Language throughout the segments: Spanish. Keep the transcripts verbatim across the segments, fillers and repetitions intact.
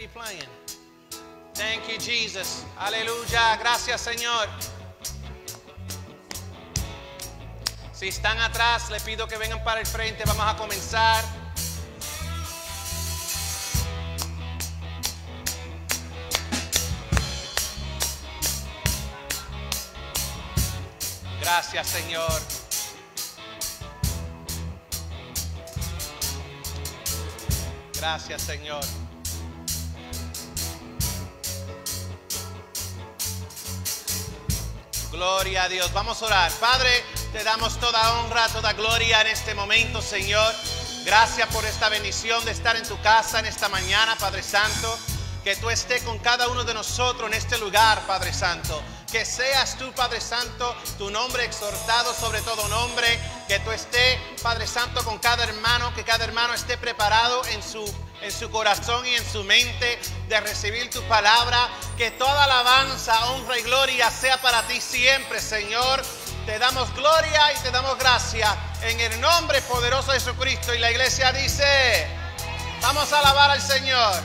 Playing. Thank you, Jesus. Aleluya. Gracias, Señor. Si están atrás, les pido que vengan para el frente. Vamos a comenzar. Gracias, Señor. Gracias, Señor. Gloria a Dios. Vamos a orar. Padre, te damos toda honra, toda gloria en este momento, Señor. Gracias por esta bendición de estar en tu casa en esta mañana, Padre Santo. Que tú estés con cada uno de nosotros en este lugar, Padre Santo. Que seas tú, Padre Santo, tu nombre exhortado sobre todo nombre. Que tú estés, Padre Santo, con cada hermano. Que cada hermano esté preparado en su, en su corazón y en su mente de recibir tu palabra. Que toda alabanza, honra y gloria sea para ti siempre, Señor. Te damos gloria y te damos gracia en el nombre poderoso de Jesucristo. Y la iglesia dice, vamos a alabar al Señor.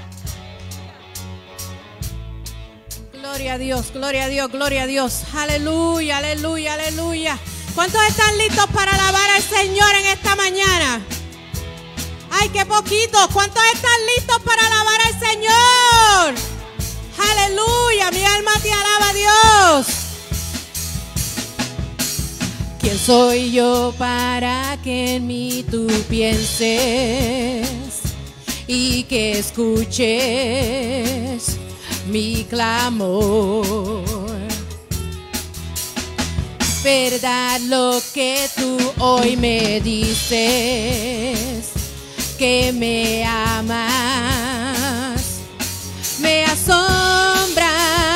Gloria a Dios, gloria a Dios, gloria a Dios. Aleluya, aleluya, aleluya. ¿Cuántos están listos para alabar al Señor en esta mañana? Ay, qué poquitos. ¿Cuántos están listos para alabar al Señor? Aleluya, mi alma te alaba, Dios. ¿Quién soy yo para que en mí tú pienses y que escuches mi clamor? Verdad lo que tú hoy me dices, que me amas, me asombras.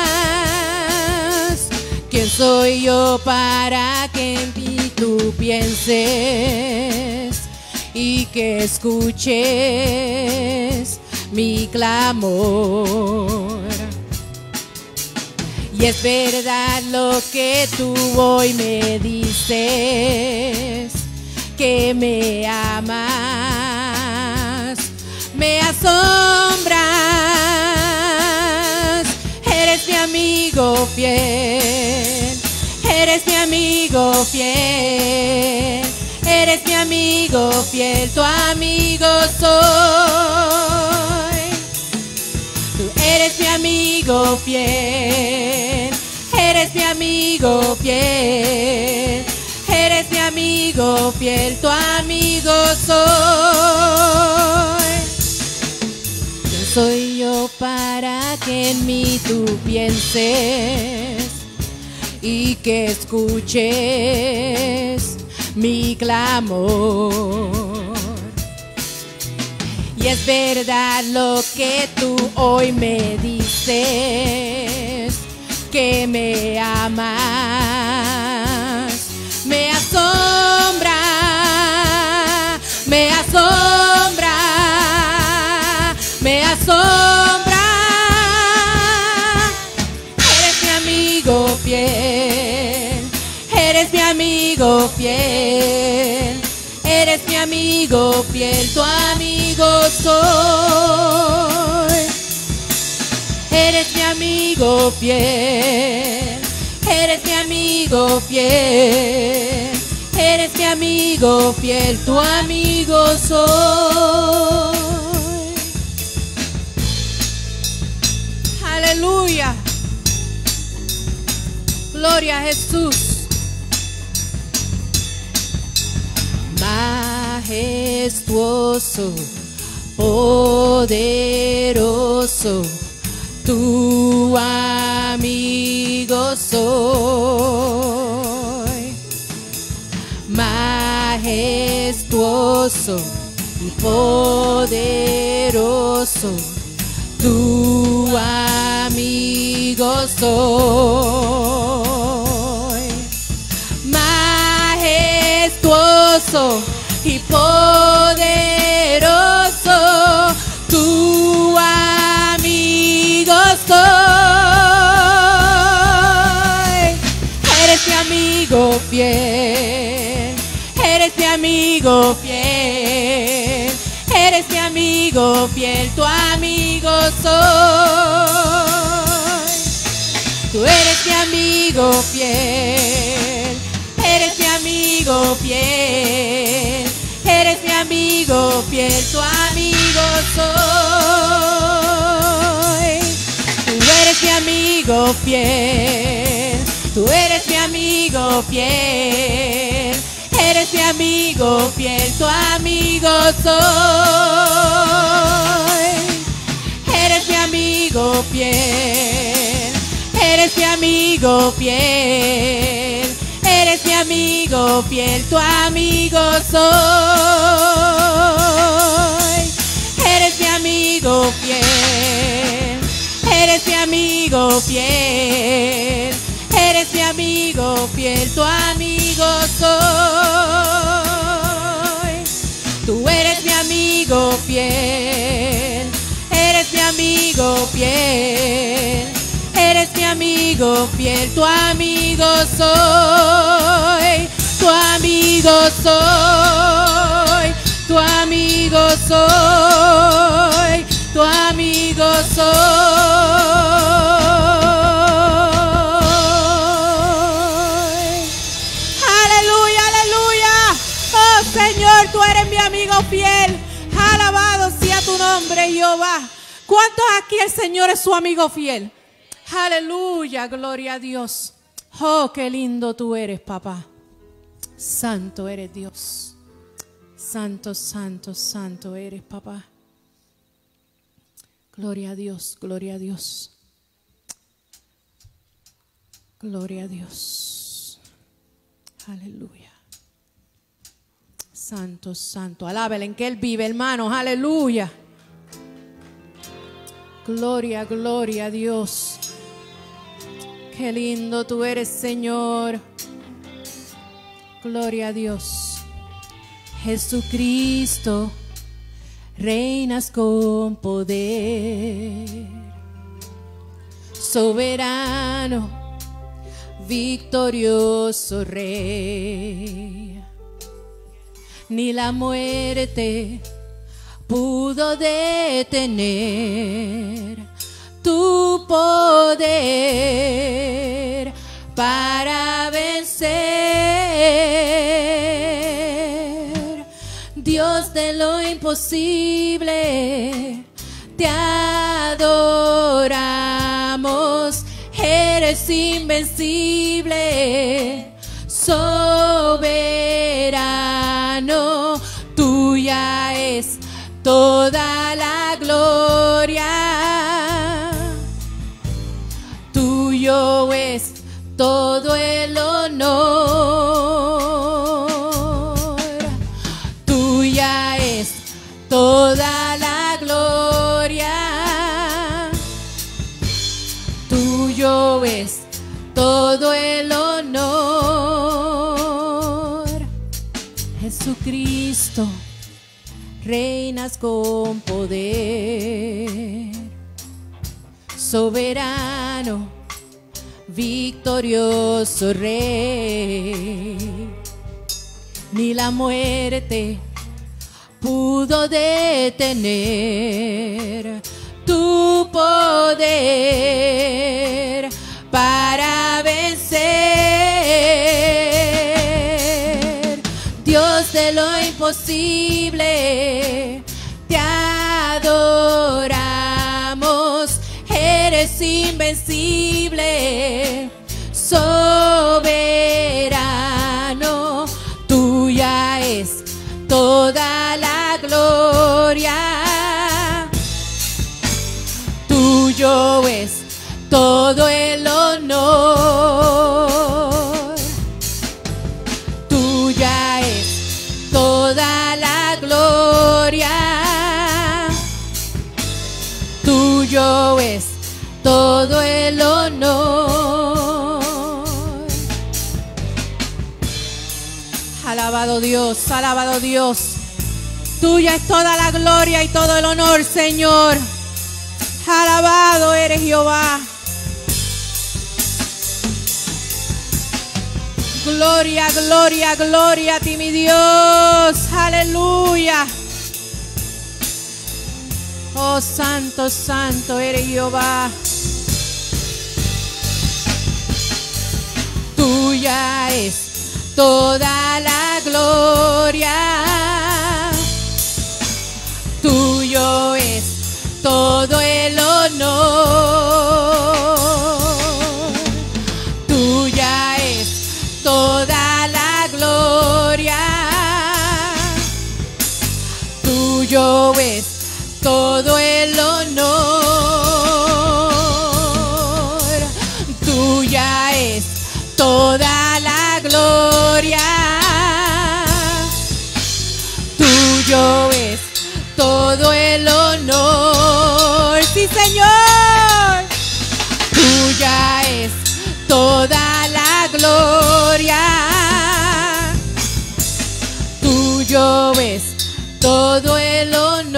¿Quién soy yo para que en ti tú pienses y que escuches mi clamor? Y es verdad lo que tú hoy me dices, que me amas, me asombras. Eres mi amigo fiel, eres mi amigo fiel, eres mi amigo fiel, tu amigo soy. Tú eres mi amigo fiel, eres mi amigo fiel, eres mi amigo fiel, tu amigo soy. ¿Quién soy yo para que en mí tú pienses y que escuches mi clamor? Y es verdad lo que tú hoy me dices, que me amas, me asombra, me asombra, me asombra. Eres mi amigo fiel, eres mi amigo fiel, eres mi amigo fiel, tu amigo soy. Eres mi amigo fiel, eres mi amigo fiel, eres mi amigo fiel, tu amigo soy. Aleluya. Gloria a Jesús. Majestuoso, poderoso, tu amigo soy. Majestuoso y poderoso, tu amigo soy. Majestuoso y poderoso, tu amigo soy. Eres mi amigo fiel, eres mi amigo fiel, eres mi amigo fiel, tu amigo fiel. Eres mi amigo fiel. Eres mi amigo fiel. Tu amigo soy. Tú eres mi amigo fiel. Tú eres mi amigo fiel. Eres mi amigo fiel. Tu amigo soy. Eres mi amigo fiel. Eres mi amigo fiel. Eres mi amigo fiel. Tu amigo soy. Eres mi amigo fiel. Eres mi amigo fiel. Eres mi amigo fiel. Tu amigo soy. Tú eres mi amigo fiel. Eres mi amigo fiel. Eres mi amigo fiel. Tu amigo soy. Tu amigo soy. Tu amigo soy. Tu amigo soy. Aleluya, aleluya. Oh Señor, tú eres mi amigo fiel. Alabado sea tu nombre, Jehová. ¿Cuántos aquí el Señor es su amigo fiel? Aleluya, gloria a Dios. Oh, qué lindo tú eres, papá. Santo eres Dios. Santo, santo, santo eres, papá. Gloria a Dios, gloria a Dios. Gloria a Dios. Aleluya. Santo, santo. Alábele en que Él vive, hermanos. Aleluya. Gloria, gloria a Dios. Qué lindo tú eres, Señor. Gloria a Dios. Jesucristo, reinas con poder. Soberano, victorioso Rey. Ni la muerte pudo detener tu poder para vencer. Dios de lo imposible, te adoramos. Eres invencible, soberano. Tuya es toda la gloria, tuyo es todo el honor, tuya es toda la gloria, tuyo es todo el honor. Jesucristo, reinas con poder, soberano, victorioso Rey. Ni la muerte pudo detener tu poder para vencer. Dios de lo imposible, te adoramos. Eres invencible, soberano. Tuya es toda la gloria, tuyo es todo el honor, tuya es toda la gloria, tuyo es todo el honor. Alabado Dios, alabado Dios. Tuya es toda la gloria y todo el honor, Señor. Alabado eres Jehová. Gloria, gloria, gloria a ti, mi Dios. Aleluya. Oh, santo, santo eres Jehová. tuya es toda la gloria, tuyo es todo el honor, tuya es toda la gloria, tuyo es todo el honor, tuya es toda la gloria, tuyo es todo el honor, sí Señor, tuya es toda la gloria, tuyo es todo el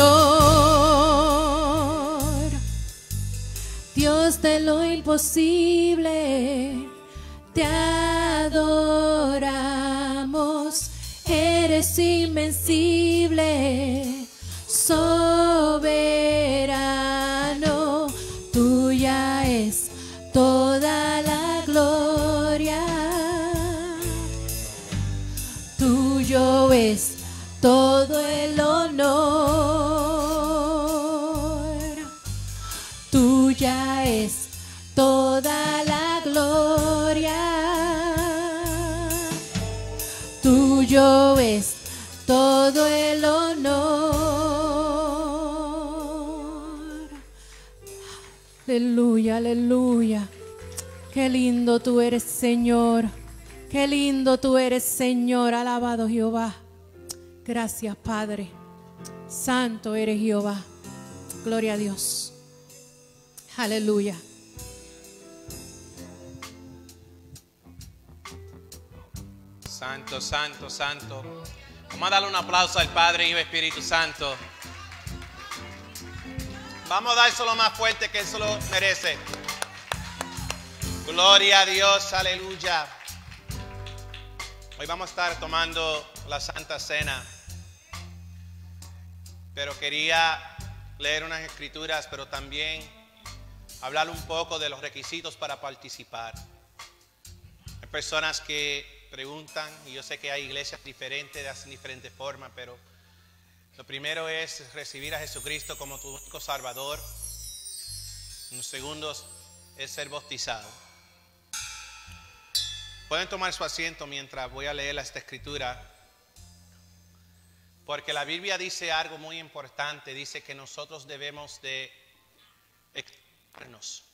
honor. Dios de lo imposible, te adoramos, eres invencible, soberano, tuya es toda la gloria, tuyo es todo el honor, tuya es toda la gloria, tuyo es todo el honor. Aleluya, aleluya. Qué lindo tú eres, Señor. Qué lindo tú eres, Señor. Alabado Jehová. Gracias, Padre. Santo eres Jehová. Gloria a Dios. Aleluya. Santo, santo, santo. Vamos a darle un aplauso al Padre, Hijo y Espíritu Santo. Vamos a dárselo más fuerte que Él se lo merece. Gloria a Dios, aleluya. Hoy vamos a estar tomando la Santa Cena. Pero quería leer unas escrituras, pero también hablar un poco de los requisitos para participar. Hay personas que preguntan, y yo sé que hay iglesias diferentes, de hacen diferentes formas, pero lo primero es recibir a Jesucristo como tu único Salvador. Lo segundo es ser bautizado. Pueden tomar su asiento mientras voy a leer esta escritura, porque la Biblia dice algo muy importante. Dice que nosotros debemos de exponernos.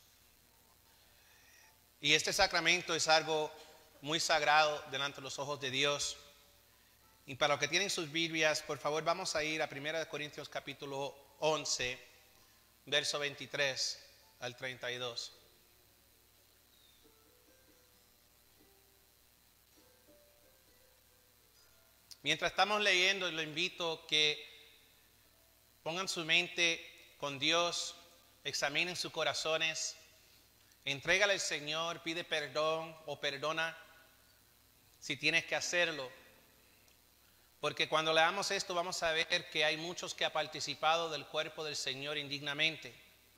Y este sacramento es algo muy sagrado delante de los ojos de Dios. Y para los que tienen sus Biblias, por favor, vamos a ir a primera de Corintios capítulo once, verso veintitrés al treinta y dos. Mientras estamos leyendo, lo invito que pongan su mente con Dios, examinen sus corazones, entrégale al Señor, pide perdón o perdona si tienes que hacerlo. Porque cuando leamos esto vamos a ver que hay muchos que han participado del cuerpo del Señor indignamente.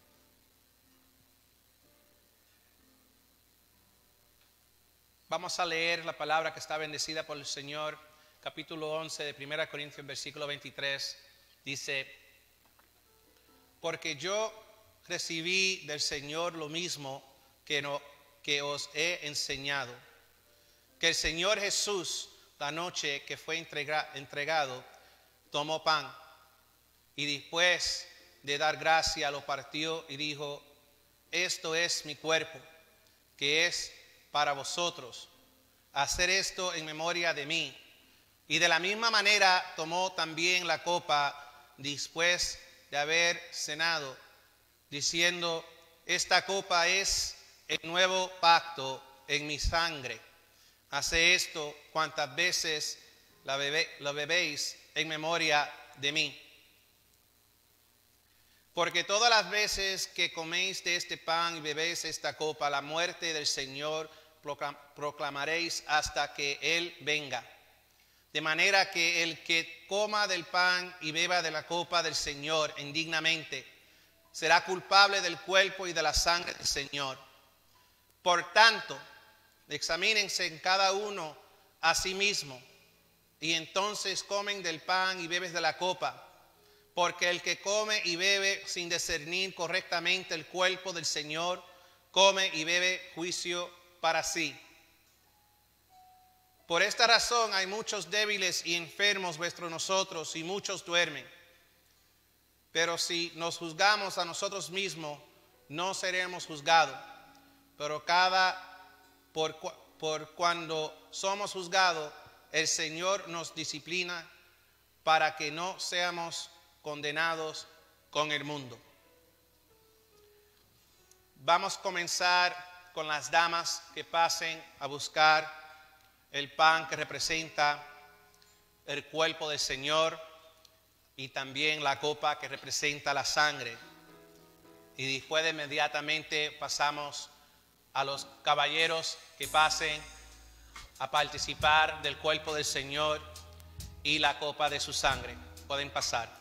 Vamos a leer la palabra que está bendecida por el Señor. Capítulo once de primera de Corintios, versículo veintitrés, dice: porque yo recibí del Señor lo mismo que, no, que os he enseñado, que el Señor Jesús, la noche que fue entrega, entregado, tomó pan, y después de dar gracia lo partió y dijo: esto es mi cuerpo, que es para vosotros, hacer esto en memoria de mí. Y de la misma manera tomó también la copa después de haber cenado, diciendo: esta copa es el nuevo pacto en mi sangre. Hace esto cuantas veces la, bebe, la bebéis en memoria de mí. Porque todas las veces que coméis de este pan y bebéis esta copa, la muerte del Señor proclamaréis hasta que Él venga. De manera que el que coma del pan y beba de la copa del Señor indignamente será culpable del cuerpo y de la sangre del Señor. Por tanto, examínense en cada uno a sí mismo, y entonces comen del pan y bebes de la copa, porque el que come y bebe sin discernir correctamente el cuerpo del Señor, come y bebe juicio para sí. Por esta razón hay muchos débiles y enfermos vuestros nosotros, y muchos duermen. Pero si nos juzgamos a nosotros mismos, no seremos juzgados. Pero cada por, por cuando somos juzgados, el Señor nos disciplina para que no seamos condenados con el mundo. Vamos a comenzar con las damas que pasen a buscar el pan que representa el cuerpo del Señor y también la copa que representa la sangre. Y después de inmediatamente pasamos a los caballeros que pasen a participar del cuerpo del Señor y la copa de su sangre. Pueden pasar.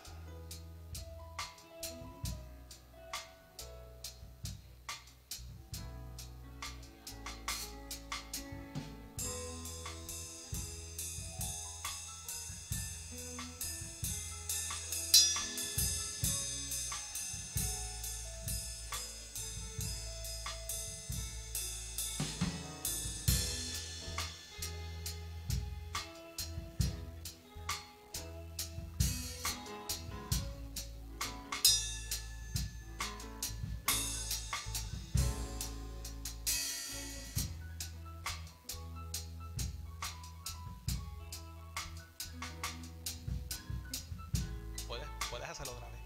Puedes hacerlo otra vez.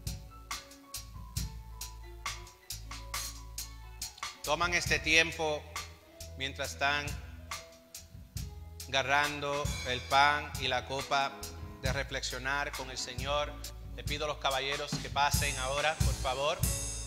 Toman este tiempo mientras están agarrando el pan y la copa de reflexionar con el Señor. Le pido a los caballeros que pasen ahora, por favor.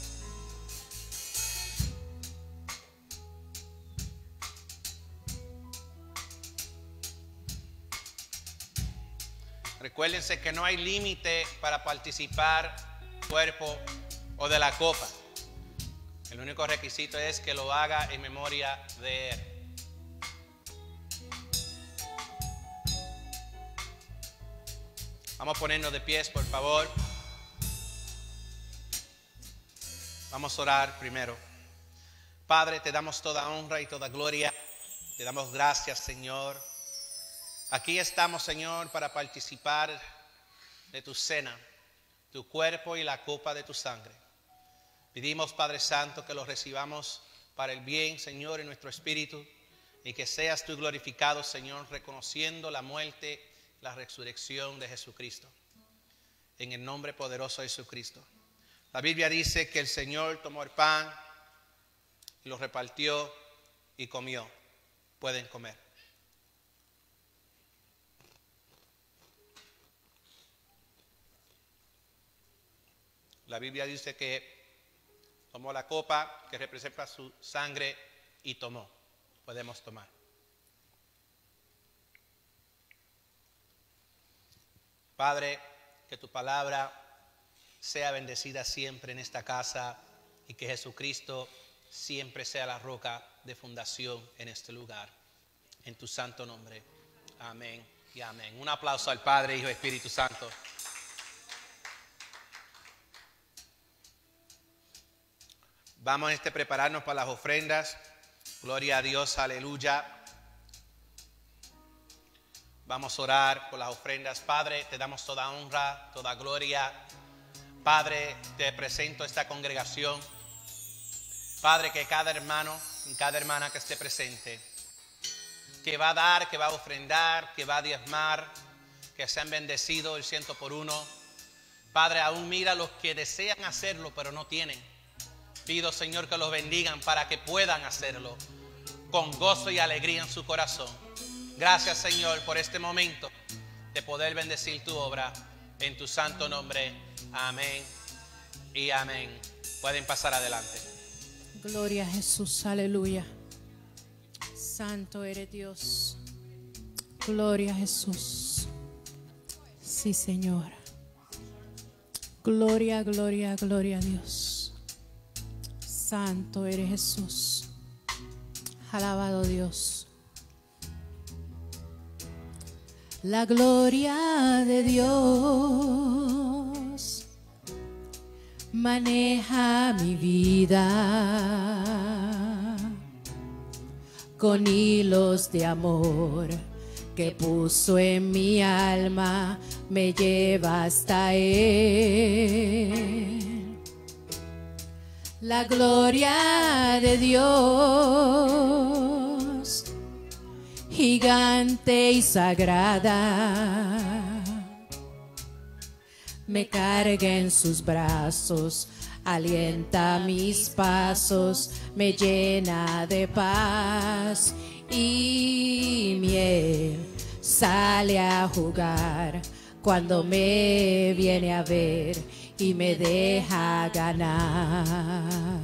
Recuérdense que no hay límite para participar del cuerpo o de la copa. El único requisito es que lo haga en memoria de Él. Vamos a ponernos de pies, por favor. Vamos a orar primero. Padre, te damos toda honra y toda gloria. Te damos gracias, Señor. Aquí estamos, Señor, para participar de tu cena, tu cuerpo y la copa de tu sangre. Pedimos, Padre Santo, que lo recibamos para el bien, Señor, en nuestro espíritu, y que seas tú glorificado, Señor, reconociendo la muerte, la resurrección de Jesucristo. En el nombre poderoso de Jesucristo. La Biblia dice que el Señor tomó el pan y lo repartió y comió. Pueden comer. La Biblia dice que tomó la copa que representa su sangre y tomó. Podemos tomar. Padre, que tu palabra sea bendecida siempre en esta casa y que Jesucristo siempre sea la roca de fundación en este lugar. En tu santo nombre. Amén y amén. Un aplauso al Padre, Hijo y Espíritu Santo. Vamos a este, prepararnos para las ofrendas. Gloria a Dios, aleluya. Vamos a orar por las ofrendas. Padre, te damos toda honra, toda gloria. Padre, te presento esta congregación. Padre, que cada hermano y cada hermana que esté presente, que va a dar, que va a ofrendar, que va a diezmar, que sean bendecidos el ciento por uno. Padre, aún mira a los que desean hacerlo, pero no tienen. Pido, Señor, que los bendigan para que puedan hacerlo con gozo y alegría en su corazón. Gracias, Señor, por este momento de poder bendecir tu obra en tu santo nombre. Amén y amén. Pueden pasar adelante. Gloria a Jesús, aleluya. Santo eres Dios. Gloria a Jesús. Sí, Señor. Gloria, gloria, gloria a Dios. Santo eres Jesús. Alabado Dios. La gloria de Dios maneja mi vida con hilos de amor que puso en mi alma, me lleva hasta Él. La gloria de Dios, gigante y sagrada, me carga en sus brazos, alienta mis pasos, me llena de paz y miel. Sale a jugar cuando me viene a ver y me deja ganar.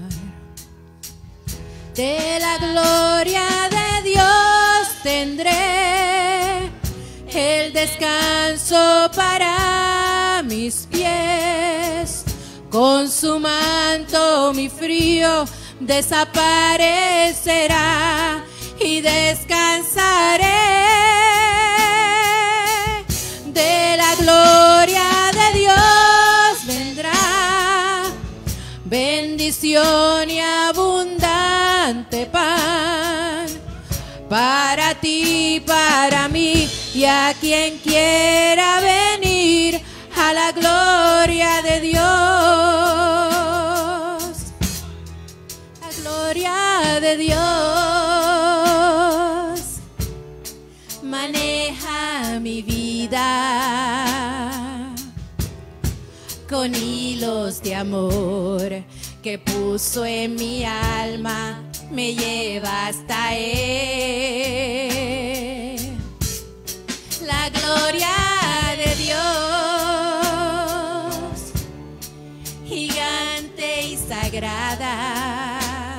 De la gloria de Dios tendré el descanso para mis pies. Con su manto mi frío desaparecerá y descansaré. De la gloria de Dios vendrá bendición y abundante pan para ti, para mí y a quien quiera venir a la gloria de Dios. La gloria de Dios maneja mi vida con hilos de amor que puso en mi alma, me lleva hasta Él. La gloria de Dios, gigante y sagrada,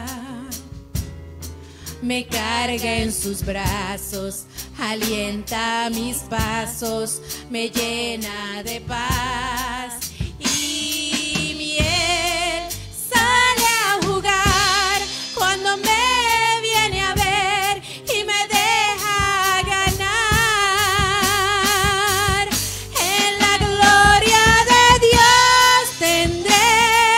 me carga en sus brazos, alienta mis pasos, me llena de paz y miel. Sale a jugar cuando me viene a ver y me deja ganar. En la gloria de Dios tendré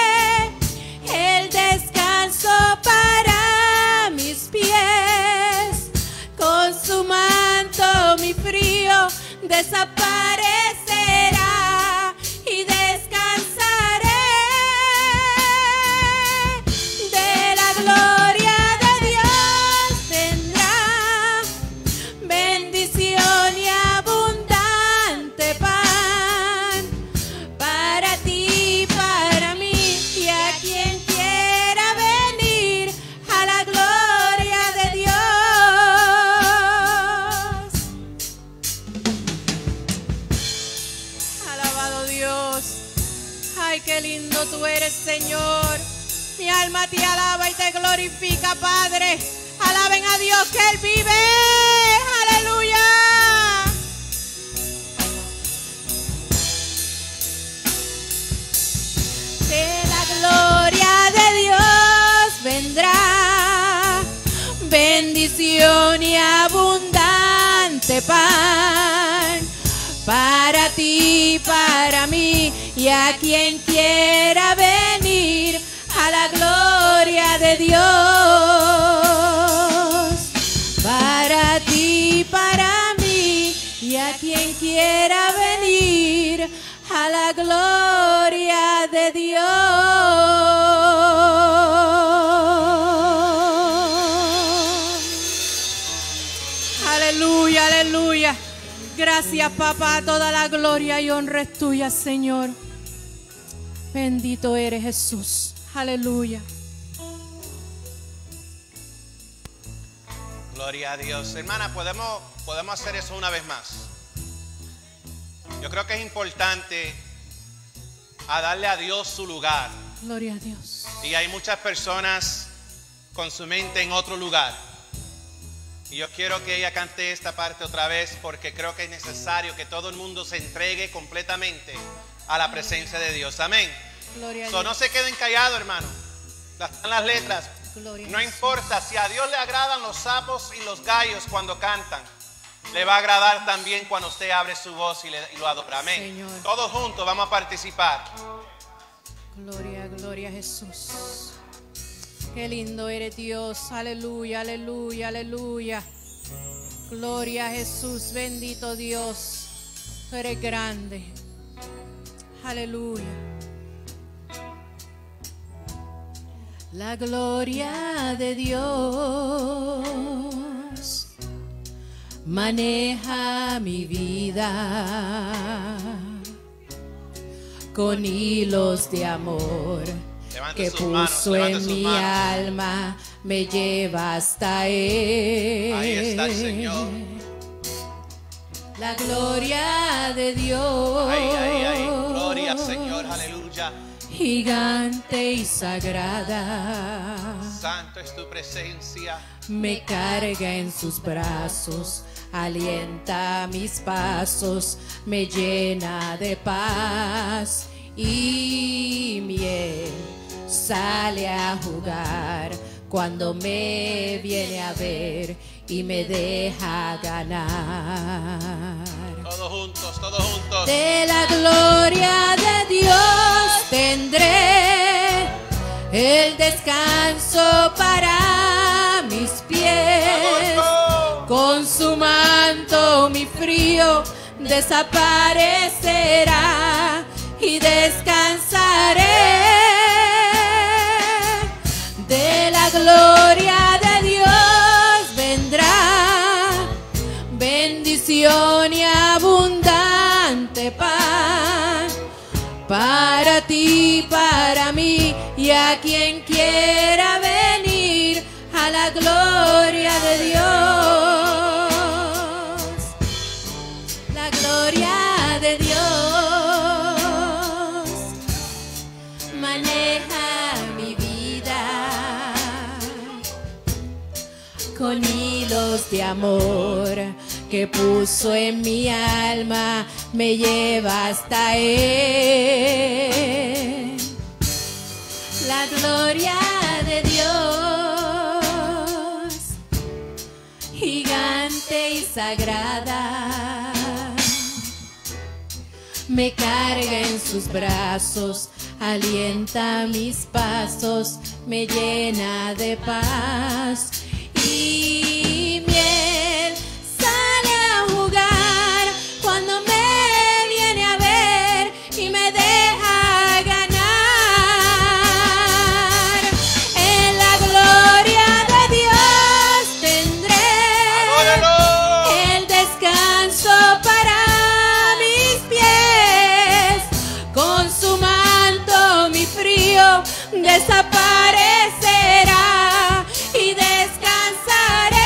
el descanso para mis pies. Con su manto mi frío desaparecerá y descansaré. De la gloria de Dios vendrá bendición y abundante pan para ti, para mí y a quien quiera venir a la gloria de Dios. Alabado Dios. Ay, qué lindo tú eres, Señor. Mi alma te alaba y te glorifica, Padre. Alaben a Dios que Él vive. Aleluya. De la gloria de Dios vendrá bendición y abundante pan para ti, para mí y a quien quiera venir a la gloria de Dios. Para ti, para mí y a quien quiera venir a la gloria de Dios. Aleluya, aleluya. Gracias, papá. Toda la gloria y honra es tuya, Señor. Bendito eres, Jesús. Aleluya. Gloria a Dios. Hermana, ¿podemos, podemos hacer eso una vez más? Yo creo que es importante a darle a Dios su lugar. Gloria a Dios. Y hay muchas personas con su mente en otro lugar. Y yo quiero que ella cante esta parte otra vez porque creo que es necesario que todo el mundo se entregue completamente a la presencia de Dios. Amén. Gloria a So, Dios. no se queden callados, hermano. Están las letras. No importa si a Dios le agradan los sapos y los gallos cuando cantan, le va a agradar también cuando usted abre su voz y, le, y lo adora. Amén. Señor. Todos juntos vamos a participar. Gloria, gloria a Jesús. Qué lindo eres, Dios. Aleluya, aleluya, aleluya. Gloria a Jesús, bendito Dios. Tú eres grande. Aleluya. La gloria de Dios maneja mi vida con hilos de amor Levante que sus manos, puso levante en sus mi manos. alma, me lleva hasta Él. Ahí está el Señor. La gloria de Dios, Ay, ay, ay. Gloria al Señor. Aleluya. gigante y sagrada, Santo es tu presencia. me carga en sus brazos, alienta mis pasos, me llena de paz y miel. Sale a jugar cuando me viene a ver y me deja ganar. Todos juntos, todos juntos. De la gloria de Dios tendré el descanso para mis pies. Con su manto mi frío desaparecerá y descansaré. De la gloria de Dios vendrá bendición y abundante paz para ti, para mí y a quien quiera venir a la gloria de Dios. La gloria de Dios maneja mi vida con hilos de amor que puso en mi alma, me lleva hasta Él. La gloria de Dios, gigante y sagrada, me carga en sus brazos, alienta mis pasos, me llena de paz y miel. Sale a jugar cuando me viene a ver y me deja ganar. En la gloria de Dios tendré el descanso para mis pies. Con su manto mi frío desaparecerá y descansaré.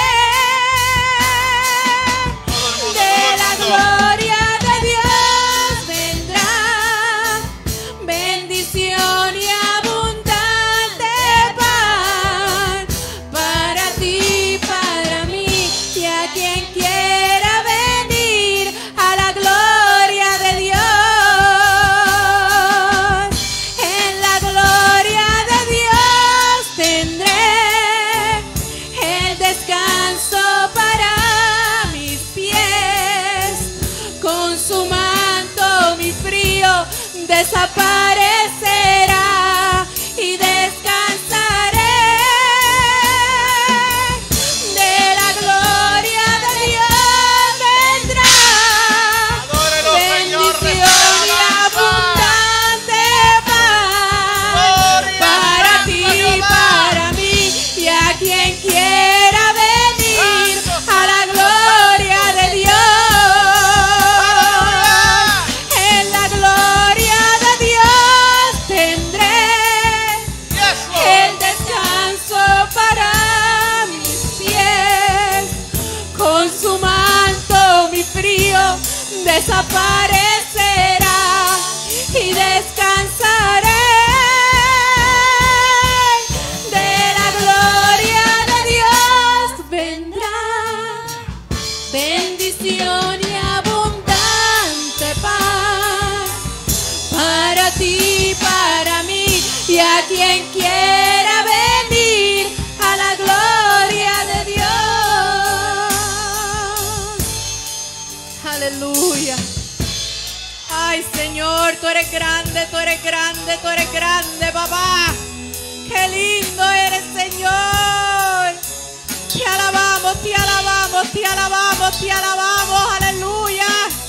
De la gloria de Dios vendrá bendición y abundante paz para ti, para mí y a quien quiera venir a la gloria de Dios. En la gloria de Dios tendré el descanso para mis pies. Con su manto mi frío desaparecerá y descansaré. De la gloria de Dios vendrá Adórelo, Señor, bendición y reciba abundante paz Gloria para a ti, Jehová. para mí y a quien quiera venir a la gloria de Dios. En la gloria de Dios tendré Yes, Lord. el descanso para mis pies. Con su manto mi frío desaparecerá y descansaré. De la gloria de Dios vendrá bendición y abundante paz para ti, para mí y a quien quiera venir Señor. Tú eres grande, tú eres grande, tú eres grande, papá. Qué lindo eres, Señor. Te alabamos, te alabamos, te alabamos, te alabamos. Aleluya.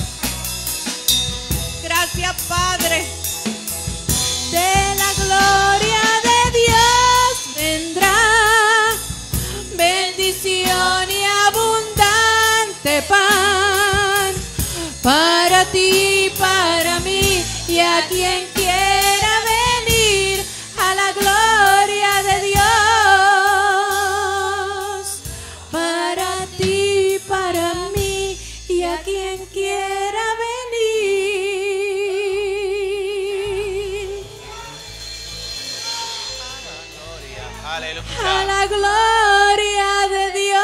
Gracias, Padre. De la gloria de Dios vendrá bendición y abundante pan para ti, para mí y a quien quiera venir a la gloria de Dios. Para ti, para mí y a quien quiera venir. A la gloria de Dios.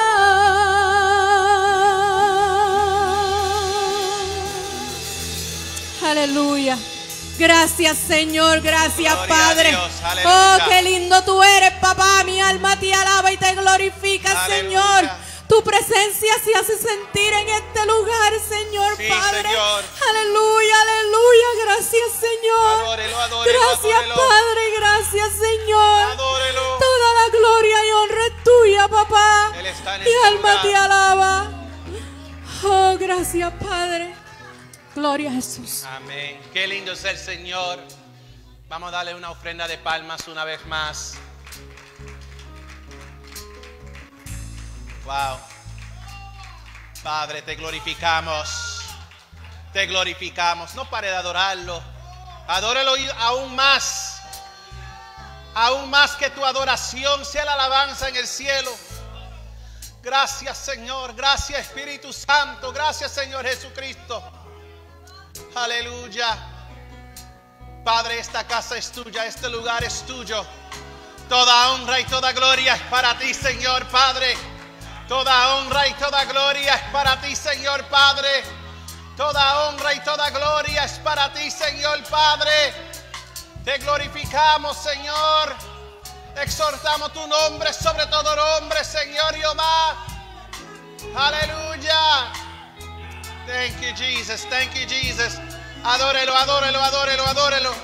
Aleluya. Gracias, Señor. Gracias, Gloria Padre. a Dios. Oh, Aleluya. qué lindo tú eres, papá. Mi alma te alaba y te glorifica, Aleluya. Señor. Tu presencia se hace sentir en este lugar, Señor, Sí, Padre. Señor. Aleluya, aleluya. Gracias, Señor. Adórelo, adórelo, Gracias, adórelo. Padre. Gracias, Señor. Adórelo. Toda la gloria y honra es tuya, papá. Él está en Mi este alma lugar. te alaba. Oh, gracias, Padre. Gloria a Jesús. Amén. Qué lindo es el Señor. Vamos a darle una ofrenda de palmas una vez más. Wow. Padre, te glorificamos. Te glorificamos. No pare de adorarlo. Adórelo aún más. Aún más que tu adoración sea la alabanza en el cielo. Gracias, Señor. Gracias, Espíritu Santo. Gracias, Señor Jesucristo. Aleluya. Padre, esta casa es tuya. Este lugar es tuyo. Toda honra y toda gloria es para ti, Señor Padre. Toda honra y toda gloria es para ti, Señor Padre. Toda honra y toda gloria es para ti, Señor Padre. Te glorificamos, Señor. Exhortamos tu nombre sobre todo nombre, Señor Jehová. Aleluya. Thank you, Jesus. Thank you, Jesus. Adórelo, adórelo, adórelo, adórelo.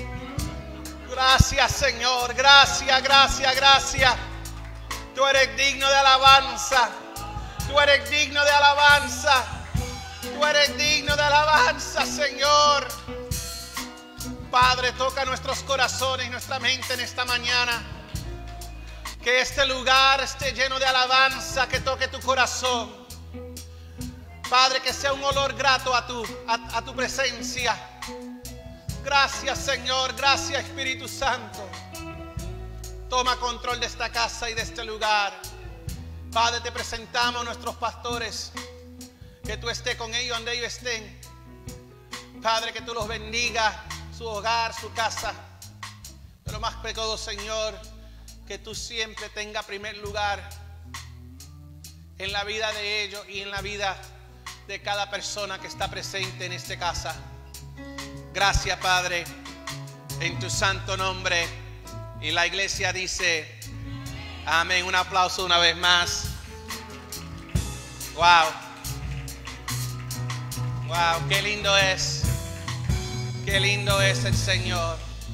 Gracias, Señor. Gracias, gracias, gracias. Tú eres digno de alabanza. Tú eres digno de alabanza. Tú eres digno de alabanza, Señor. Padre, toca nuestros corazones y nuestra mente en esta mañana. Que este lugar esté lleno de alabanza, que toque tu corazón. Padre, que sea un olor grato a tu, a, a tu presencia. Gracias, Señor. Gracias, Espíritu Santo. Toma control de esta casa y de este lugar. Padre, te presentamos a nuestros pastores. Que tú estés con ellos donde ellos estén. Padre, que tú los bendigas, su hogar, su casa. Pero más que todo, Señor, que tú siempre tengas primer lugar en la vida de ellos y en la vida de cada persona que está presente en esta casa. Gracias, Padre, en tu santo nombre. Y la iglesia dice amén. Un aplauso una vez más. Wow. Wow, qué lindo es. Qué lindo es el Señor.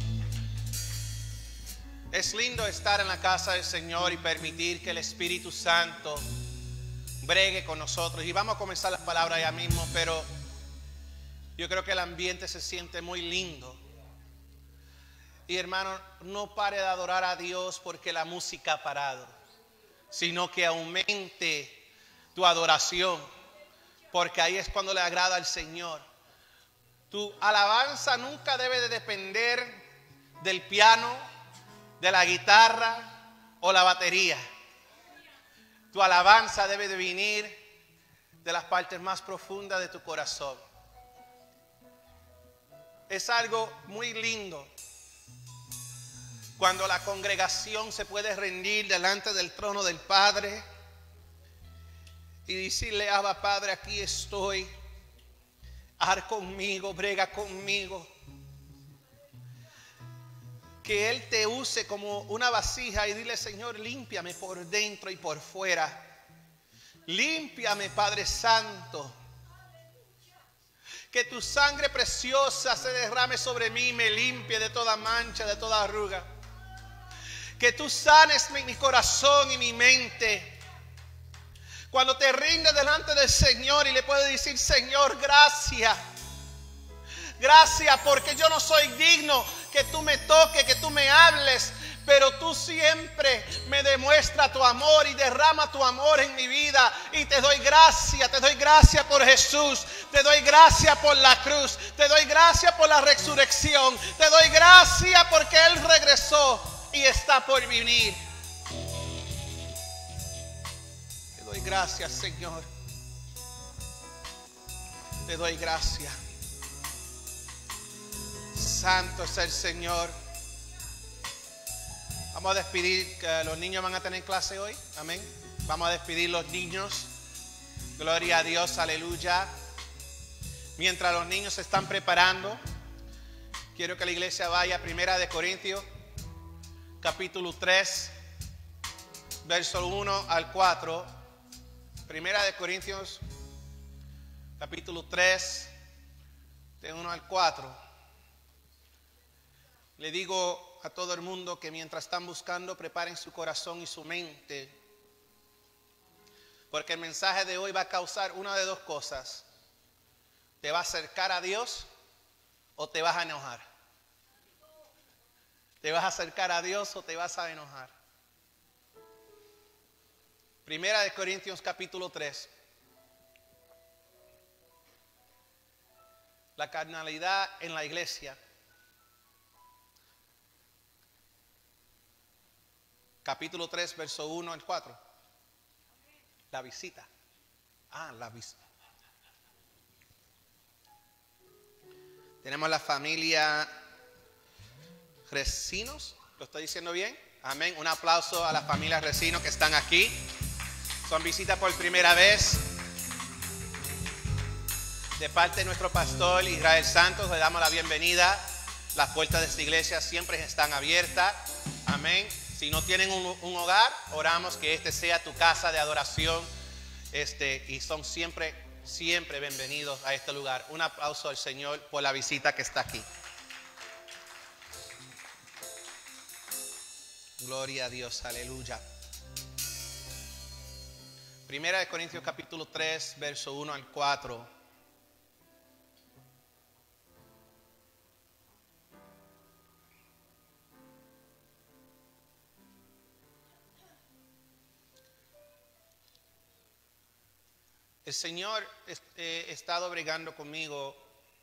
Es lindo estar en la casa del Señor y permitir que el Espíritu Santo bregue con nosotros. Y vamos a comenzar las palabras ya mismo, pero yo creo que el ambiente se siente muy lindo. Y hermano, no pare de adorar a Dios porque la música ha parado, sino que aumente tu adoración, porque ahí es cuando le agrada al Señor. Tu alabanza nunca debe de depender del piano, de la guitarra o la batería. Tu alabanza debe de venir de las partes más profundas de tu corazón. Es algo muy lindo cuando la congregación se puede rendir delante del trono del Padre y decirle: Abba, Padre, aquí estoy, haz conmigo, brega conmigo. Que Él te use como una vasija y dile: Señor, límpiame por dentro y por fuera. Límpiame, Padre Santo. Que tu sangre preciosa se derrame sobre mí y me limpie de toda mancha, de toda arruga. Que tú sanes mi, mi corazón y mi mente. Cuando te rindes delante del Señor y le puedes decir: Señor, gracias. Gracias porque yo no soy digno que tú me toques, que tú me hables. Pero tú siempre me demuestras tu amor y derrama tu amor en mi vida. Y te doy gracias, te doy gracias por Jesús. Te doy gracias por la cruz. Te doy gracias por la resurrección. Te doy gracias porque Él regresó y está por venir. Te doy gracias, Señor. Te doy gracias. Santo es el Señor. Vamos a despedir, que los niños van a tener clase hoy. Amén. Vamos a despedir los niños. Gloria a Dios, aleluya. Mientras los niños se están preparando, quiero que la iglesia vaya a Primera de Corintios, capítulo tres, verso uno al cuatro. Primera de Corintios, capítulo tres, de uno al cuatro. Le digo a todo el mundo que mientras están buscando, preparen su corazón y su mente, porque el mensaje de hoy va a causar una de dos cosas: te va a acercar a Dios o te vas a enojar. Te vas a acercar a Dios o te vas a enojar. Primera de Corintios capítulo tres. La carnalidad en la iglesia. Capítulo tres, verso uno al cuatro. La visita. Ah, la visita. Tenemos la familia Recinos. ¿Lo estoy diciendo bien? Amén. Un aplauso a la familia Recinos que están aquí. Son visitas por primera vez. De parte de nuestro pastor Israel Santos, le damos la bienvenida. Las puertas de esta iglesia siempre están abiertas. Amén. Si no tienen un, un hogar, oramos que este sea tu casa de adoración. Este, y son siempre, siempre bienvenidos a este lugar. Un aplauso al Señor por la visita que está aquí. Gloria a Dios, aleluya. Primera de Corintios capítulo tres, verso uno al cuatro. El Señor ha estado bregando conmigo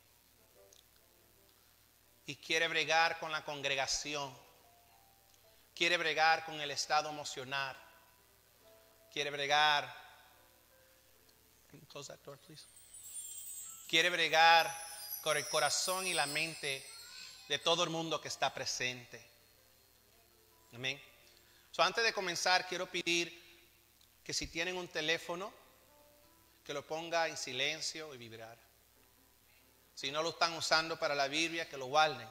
y quiere bregar con la congregación. Quiere bregar con el estado emocional. Quiere bregar. Close that door, please. Quiere bregar con el corazón y la mente de todo el mundo que está presente. Amén. So, antes de comenzar, quiero pedir que si tienen un teléfono, que lo ponga en silencio y vibrar. Si no lo están usando para la Biblia, que lo guarden.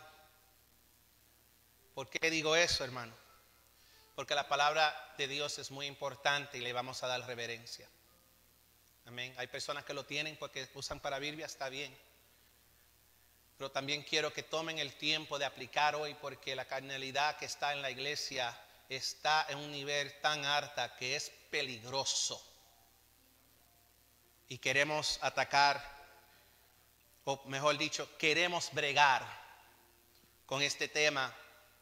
¿Por qué digo eso, hermano? Porque la palabra de Dios es muy importante y le vamos a dar reverencia. Amén. Hay personas que lo tienen porque usan para Biblia, está bien. Pero también quiero que tomen el tiempo de aplicar hoy, porque la carnalidad que está en la iglesia está en un nivel tan alto que es peligroso. Y queremos atacar, o mejor dicho, queremos bregar con este tema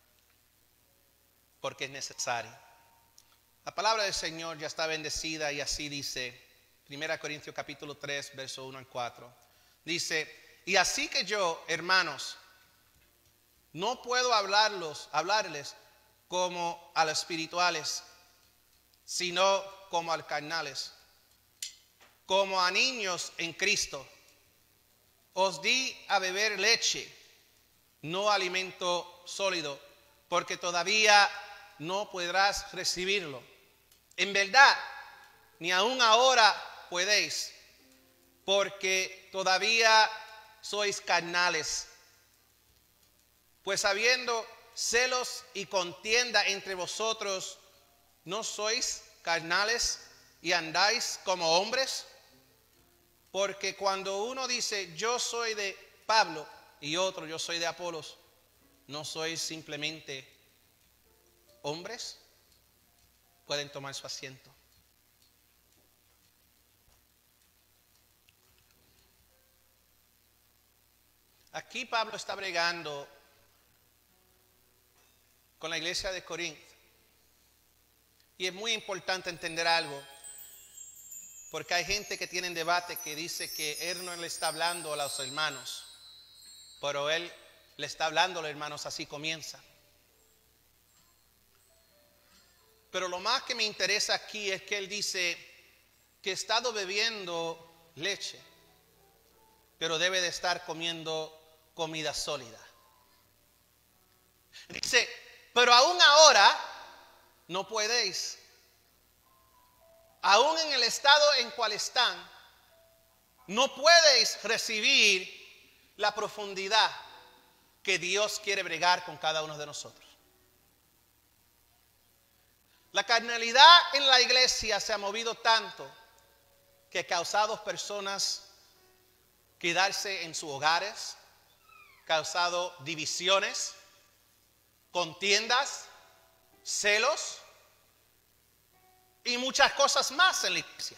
porque es necesario. La palabra del Señor ya está bendecida y así dice, Primera Corintios capítulo tres, verso uno al cuatro. Dice, y así que yo, hermanos, no puedo hablarlos, hablarles como a los espirituales, sino como a los carnales, como a niños en Cristo. Os di a beber leche, no alimento sólido, porque todavía no podrás recibirlo. En verdad, ni aún ahora podéis, porque todavía sois carnales. Pues habiendo celos y contienda entre vosotros, ¿no sois carnales y andáis como hombres? Porque cuando uno dice yo soy de Pablo y otro yo soy de Apolos, no soy simplemente hombres. Pueden tomar su asiento. Aquí Pablo está bregando con la iglesia de Corinto. Y es muy importante entender algo. Porque hay gente que tiene debate que dice que él no le está hablando a los hermanos, pero él le está hablando a los hermanos, así comienza. Pero lo más que me interesa aquí es que él dice que ha estado bebiendo leche, pero debe de estar comiendo comida sólida. Dice, pero aún ahora no podéis. Aún en el estado en cual están, no puedes recibir la profundidad que Dios quiere bregar con cada uno de nosotros. La carnalidad en la iglesia se ha movido tanto que ha causado personas quedarse en sus hogares, causado divisiones, contiendas, celos y muchas cosas más en la iglesia.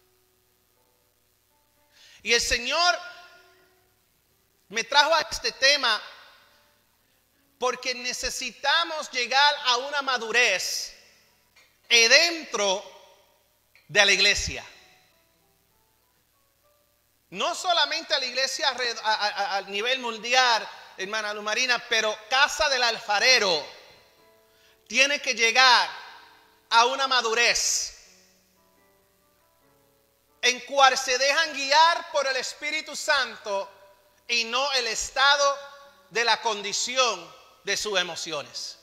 Y el Señor me trajo a este tema porque necesitamos llegar a una madurez dentro de la iglesia. No solamente a la iglesia a, a, a, a nivel mundial, hermana Lumarina, pero casa del alfarero tiene que llegar a una madurez en cual se dejan guiar por el Espíritu Santo y no el estado de la condición de sus emociones.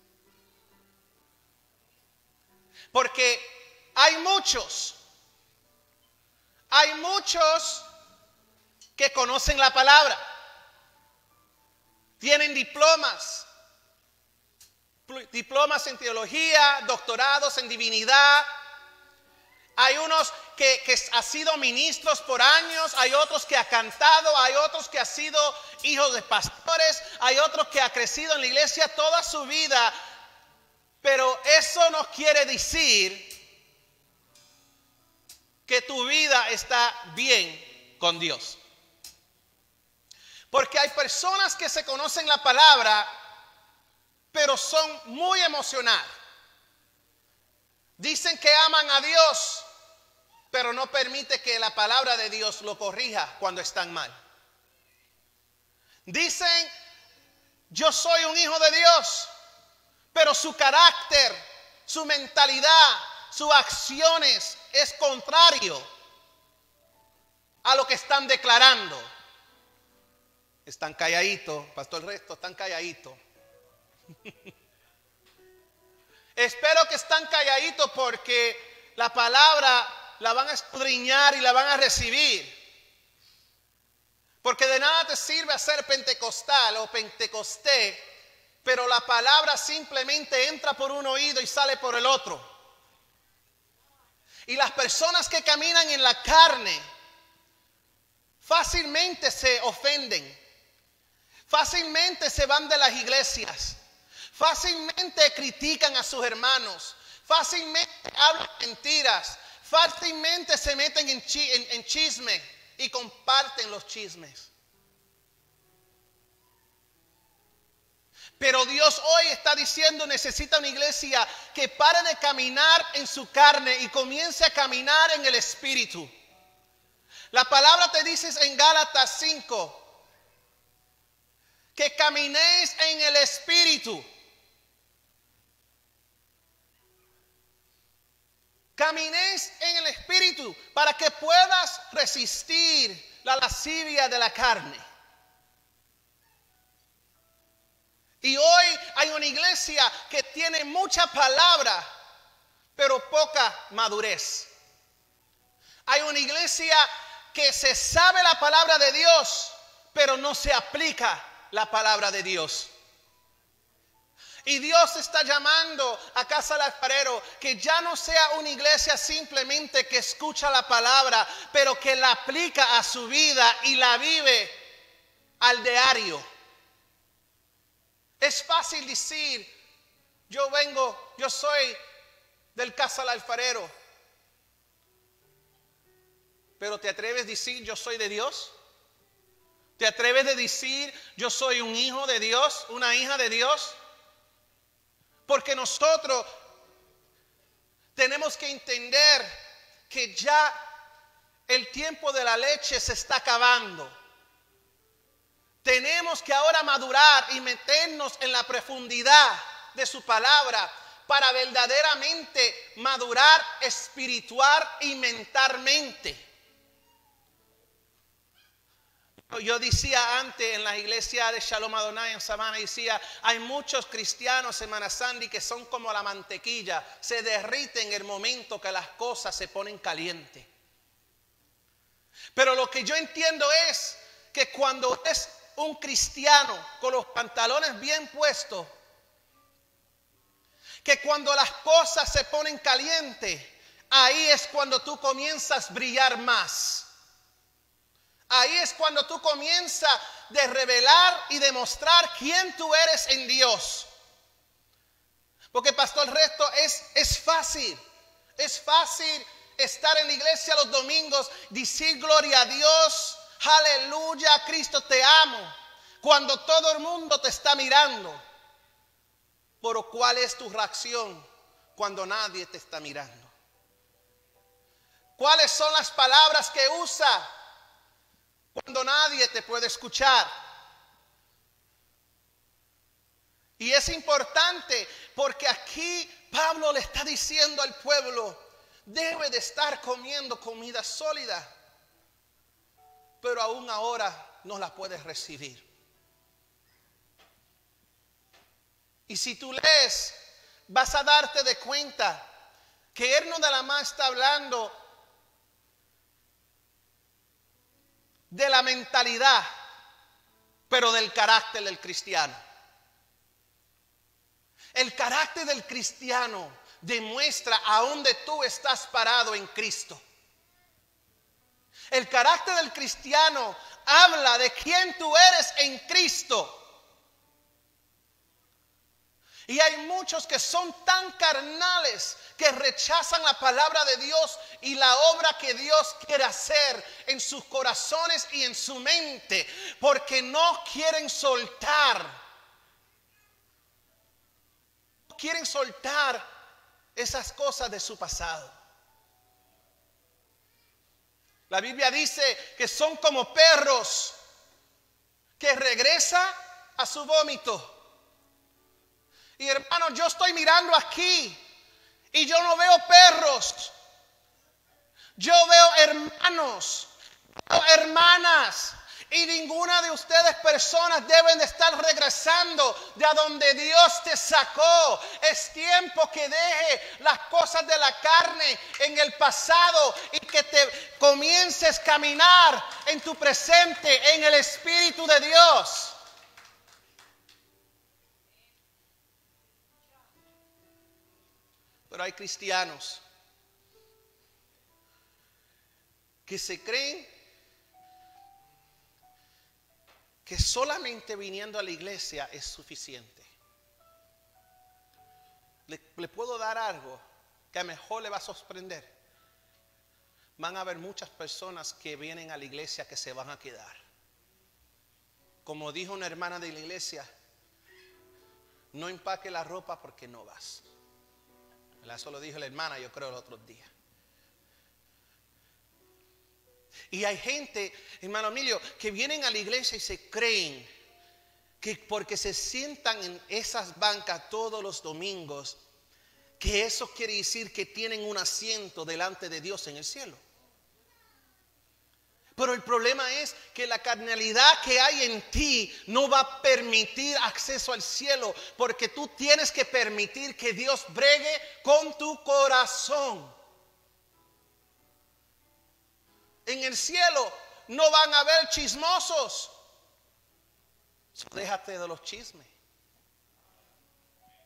Porque hay muchos, hay muchos que conocen la palabra, tienen diplomas, diplomas en teología, doctorados en divinidad. Hay unos que, que han sido ministros por años, hay otros que han cantado, hay otros que han sido hijos de pastores, hay otros que han crecido en la iglesia toda su vida. Pero eso no quiere decir que tu vida está bien con Dios. Porque hay personas que se conocen la palabra, pero son muy emocionales. Dicen que aman a Dios, pero no permite que la palabra de Dios lo corrija cuando están mal. Dicen, yo soy un hijo de Dios, pero su carácter, su mentalidad, sus acciones es contrario a lo que están declarando. Están calladitos, pastor, el resto están calladitos. Espero que están calladitos porque la palabra la van a escudriñar y la van a recibir. Porque de nada te sirve ser pentecostal o pentecostés, pero la palabra simplemente entra por un oído y sale por el otro. Y las personas que caminan en la carne fácilmente se ofenden, fácilmente se van de las iglesias, fácilmente critican a sus hermanos, fácilmente hablan mentiras, fácilmente se meten en, chi, en, en chisme y comparten los chismes. Pero Dios hoy está diciendo, necesita una iglesia que pare de caminar en su carne y comience a caminar en el Espíritu. La palabra te dice en Gálatas cinco que caminéis en el Espíritu. Caminéis en el Espíritu para que puedas resistir la lascivia de la carne. Y hoy hay una iglesia que tiene mucha palabra, pero poca madurez. Hay una iglesia que se sabe la palabra de Dios, pero no se aplica la palabra de Dios. Y Dios está llamando a Casa del Alfarero que ya no sea una iglesia simplemente que escucha la palabra, pero que la aplica a su vida y la vive al diario. Es fácil decir, yo vengo, yo soy del Casa del Alfarero. Pero ¿te atreves a decir yo soy de Dios? ¿Te atreves a decir yo soy un hijo de Dios, una hija de Dios? Porque nosotros tenemos que entender que ya el tiempo de la leche se está acabando. Tenemos que ahora madurar y meternos en la profundidad de su palabra para verdaderamente madurar espiritual y mentalmente. Yo decía antes en la iglesia de Shalom Adonai en Sabana, decía, hay muchos cristianos, hermana Sandy, que son como la mantequilla, se derriten en el momento que las cosas se ponen calientes. Pero lo que yo entiendo es que cuando es un cristiano con los pantalones bien puestos, que cuando las cosas se ponen calientes, ahí es cuando tú comienzas a brillar más. Ahí es cuando tú comienzas a revelar y demostrar quién tú eres en Dios. Porque pastor Resto, es, es fácil, es fácil estar en la iglesia los domingos, decir gloria a Dios, aleluya, Cristo te amo, cuando todo el mundo te está mirando. Pero ¿cuál es tu reacción cuando nadie te está mirando? ¿Cuáles son las palabras que usa cuando nadie te puede escuchar? Y es importante porque aquí Pablo le está diciendo al pueblo, debe de estar comiendo comida sólida, pero aún ahora no la puedes recibir. Y si tú lees, vas a darte de cuenta que él no nada más está hablando de la mentalidad, pero del carácter del cristiano. El carácter del cristiano demuestra a dónde tú estás parado en Cristo. El carácter del cristiano habla de quién tú eres en Cristo. Y hay muchos que son tan carnales que rechazan la palabra de Dios y la obra que Dios quiere hacer en sus corazones y en su mente, porque no quieren soltar, no quieren soltar esas cosas de su pasado. La Biblia dice que son como perros que regresan a su vómito. Y hermano, yo estoy mirando aquí y yo no veo perros. Yo veo hermanos, veo hermanas. Y ninguna de ustedes personas deben de estar regresando de a donde Dios te sacó. Es tiempo que deje las cosas de la carne en el pasado y que te comiences a caminar en tu presente, en el Espíritu de Dios. Pero hay cristianos que se creen que solamente viniendo a la iglesia es suficiente. Le, le puedo dar algo que a lo mejor le va a sorprender. Van a haber muchas personas que vienen a la iglesia que se van a quedar. Como dijo una hermana de la iglesia, no empaque la ropa porque no vas. Eso lo dijo la hermana, yo creo, el otro día. Y hay gente, hermano Emilio, que vienen a la iglesia y se creen que porque se sientan en esas bancas todos los domingos, que eso quiere decir que tienen un asiento delante de Dios en el cielo. Pero el problema es que la carnalidad que hay en ti no va a permitir acceso al cielo, porque tú tienes que permitir que Dios bregue con tu corazón. En el cielo no van a haber chismosos. Déjate de los chismes.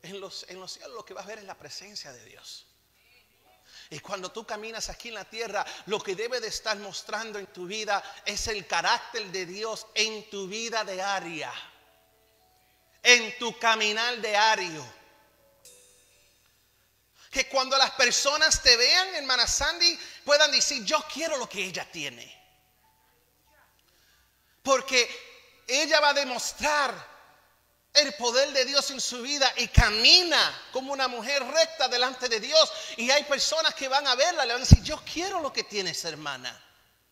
en los, en los cielos lo que vas a ver es la presencia de Dios. Y cuando tú caminas aquí en la tierra, lo que debe de estar mostrando en tu vida es el carácter de Dios en tu vida diaria, en tu caminar diario. Que cuando las personas te vean, hermana Sandy, puedan decir, yo quiero lo que ella tiene. Porque ella va a demostrar el poder de Dios en su vida y camina como una mujer recta delante de Dios. Y hay personas que van a verla, le van a decir, yo quiero lo que tiene esa hermana.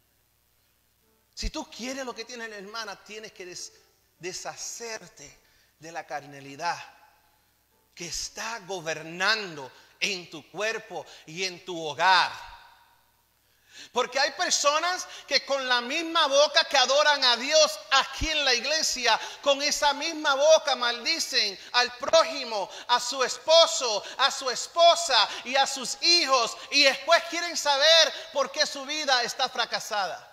Si tú quieres lo que tiene la hermana, tienes que des- deshacerte de la carnalidad que está gobernando en tu cuerpo y en tu hogar. Porque hay personas que con la misma boca que adoran a Dios aquí en la iglesia, con esa misma boca maldicen al prójimo, a su esposo, a su esposa y a sus hijos, y después quieren saber por qué su vida está fracasada.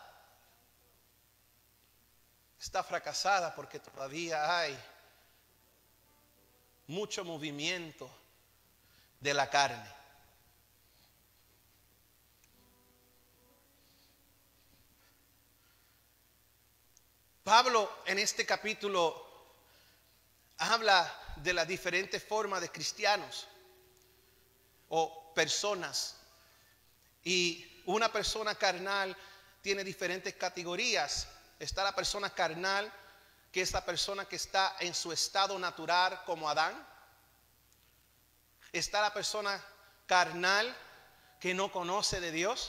Está fracasada porque todavía hay mucho movimiento de la carne. Pablo en este capítulo habla de las diferentes formas de cristianos o personas. Y una persona carnal tiene diferentes categorías. Está la persona carnal, que es la persona que está en su estado natural como Adán. Está la persona carnal que no conoce de Dios.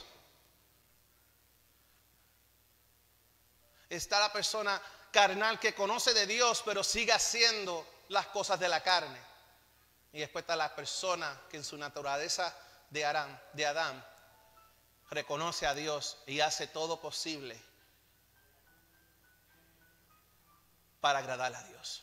Está la persona carnal que conoce de Dios, pero sigue haciendo las cosas de la carne. Y después está la persona que en su naturaleza de Adán, de Adán reconoce a Dios y hace todo posible para agradar a Dios.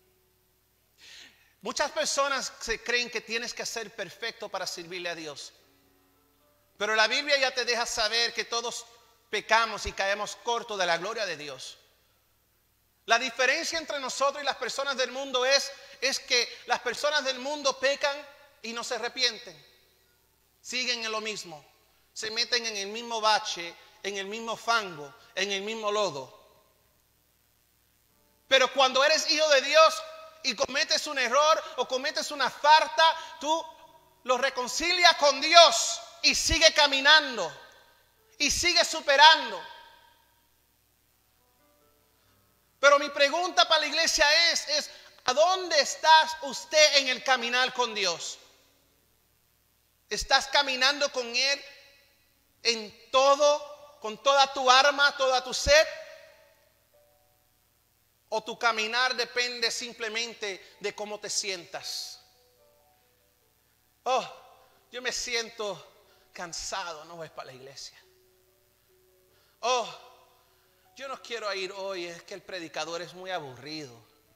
Muchas personas se creen que tienes que ser perfecto para servirle a Dios. Pero la Biblia ya te deja saber que todos pecamos y caemos cortos de la gloria de Dios. La diferencia entre nosotros y las personas del mundo es, es que las personas del mundo pecan y no se arrepienten. Siguen en lo mismo. Se meten en el mismo bache, en el mismo fango, en el mismo lodo. Pero cuando eres hijo de Dios y cometes un error o cometes una falta, tú lo reconcilias con Dios y sigue caminando y sigue superando. Pero mi pregunta para la iglesia es, es ¿a dónde estás usted en el caminar con Dios? ¿Estás caminando con Él en todo, con toda tu alma, toda tu ser? ¿O tu caminar depende simplemente de cómo te sientas? Oh, yo me siento cansado, no voy para la iglesia. Oh, yo no quiero ir hoy, es que el predicador es muy aburrido.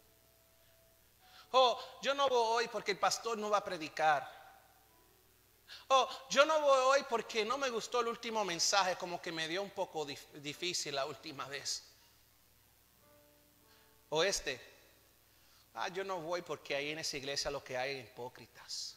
Oh, yo no voy hoy porque el pastor no va a predicar. Oh, yo no voy hoy porque no me gustó el último mensaje, como que me dio un poco dif- difícil la última vez. O este, ah, yo no voy porque ahí en esa iglesia lo que hay es hipócritas.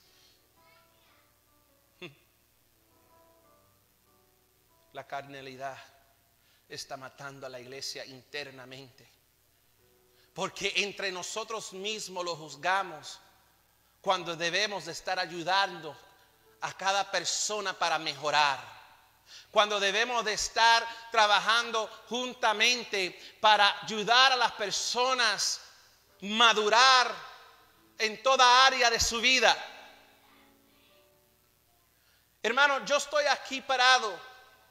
La carnalidad está matando a la iglesia internamente. Porque entre nosotros mismos lo juzgamos cuando debemos de estar ayudando a cada persona para mejorar. Cuando debemos de estar trabajando juntamente para ayudar a las personas a madurar en toda área de su vida. Hermano, yo estoy aquí parado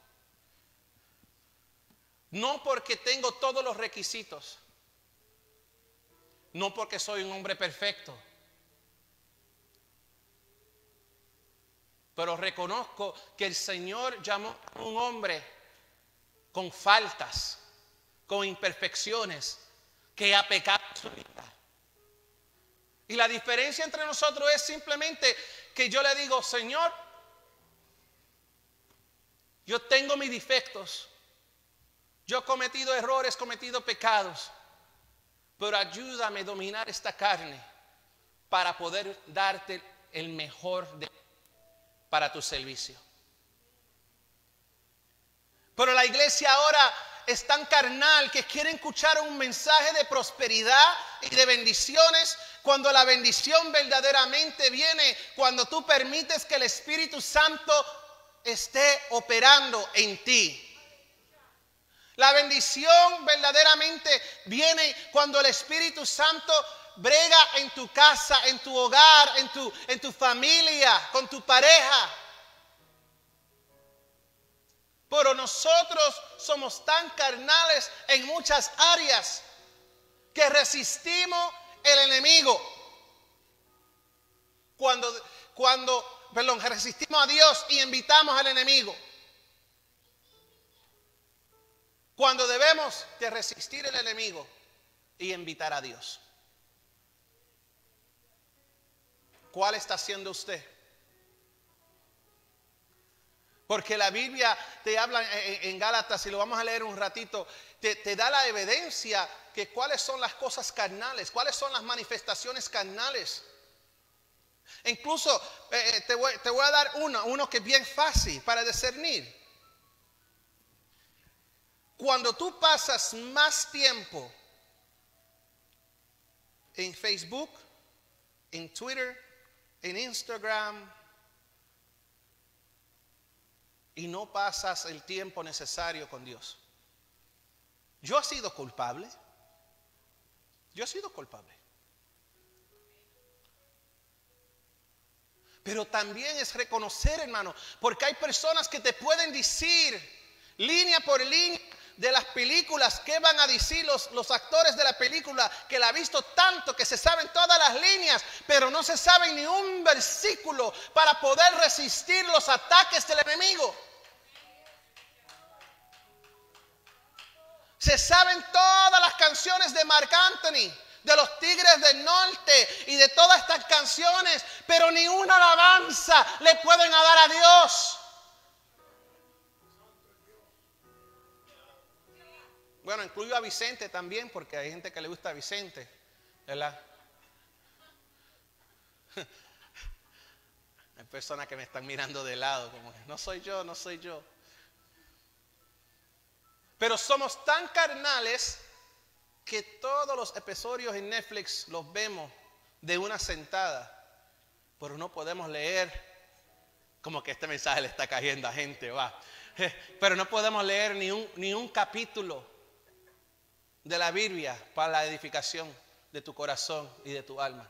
no porque tengo todos los requisitos, no porque soy un hombre perfecto, pero reconozco que el Señor llamó a un hombre con faltas, con imperfecciones, que ha pecado en su vida. Y la diferencia entre nosotros es simplemente que yo le digo, Señor, yo tengo mis defectos, yo he cometido errores, he cometido pecados, pero ayúdame a dominar esta carne para poder darte el mejor de, para tu servicio. Pero la iglesia ahora es tan carnal que quiere escuchar un mensaje de prosperidad y de bendiciones, cuando la bendición verdaderamente viene cuando tú permites que el Espíritu Santo esté operando en ti. La bendición verdaderamente viene cuando el Espíritu Santo brega en tu casa, en tu hogar, en tu, en tu familia, con tu pareja. Pero nosotros somos tan carnales en muchas áreas que resistimos el enemigo. Cuando, cuando, perdón, resistimos a Dios y invitamos al enemigo. Cuando debemos de resistir el enemigo y invitar a Dios. ¿Cuál está haciendo usted? Porque la Biblia te habla en Gálatas, y lo vamos a leer un ratito, te, te da la evidencia que cuáles son las cosas carnales, cuáles son las manifestaciones carnales. Incluso eh, te, voy, te voy a dar uno, uno que es bien fácil para discernir. Cuando tú pasas más tiempo en Facebook, en Twitter, en Instagram, y no pasas el tiempo necesario con Dios. Yo he sido culpable. Yo he sido culpable. Pero también es reconocer, hermano, porque hay personas que te pueden decir línea por línea de las películas, qué van a decir los, los actores de la película, que la ha visto tanto que se saben todas las líneas, pero no se sabe ni un versículo para poder resistir los ataques del enemigo. Se saben todas las canciones de Marc Anthony, de los Tigres del Norte y de todas estas canciones, pero ni una alabanza le pueden dar a Dios. Bueno, incluyo a Vicente también, porque hay gente que le gusta a Vicente, ¿verdad? Hay personas que me están mirando de lado, como no soy yo, no soy yo. Pero somos tan carnales que todos los episodios en Netflix los vemos de una sentada, pero no podemos leer, como que este mensaje le está cayendo a gente, va. Pero no podemos leer ni un, ni un capítulo de la Biblia para la edificación de tu corazón y de tu alma.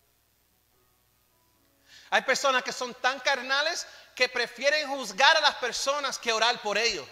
Hay personas que son tan carnales que prefieren juzgar a las personas que orar por ellos.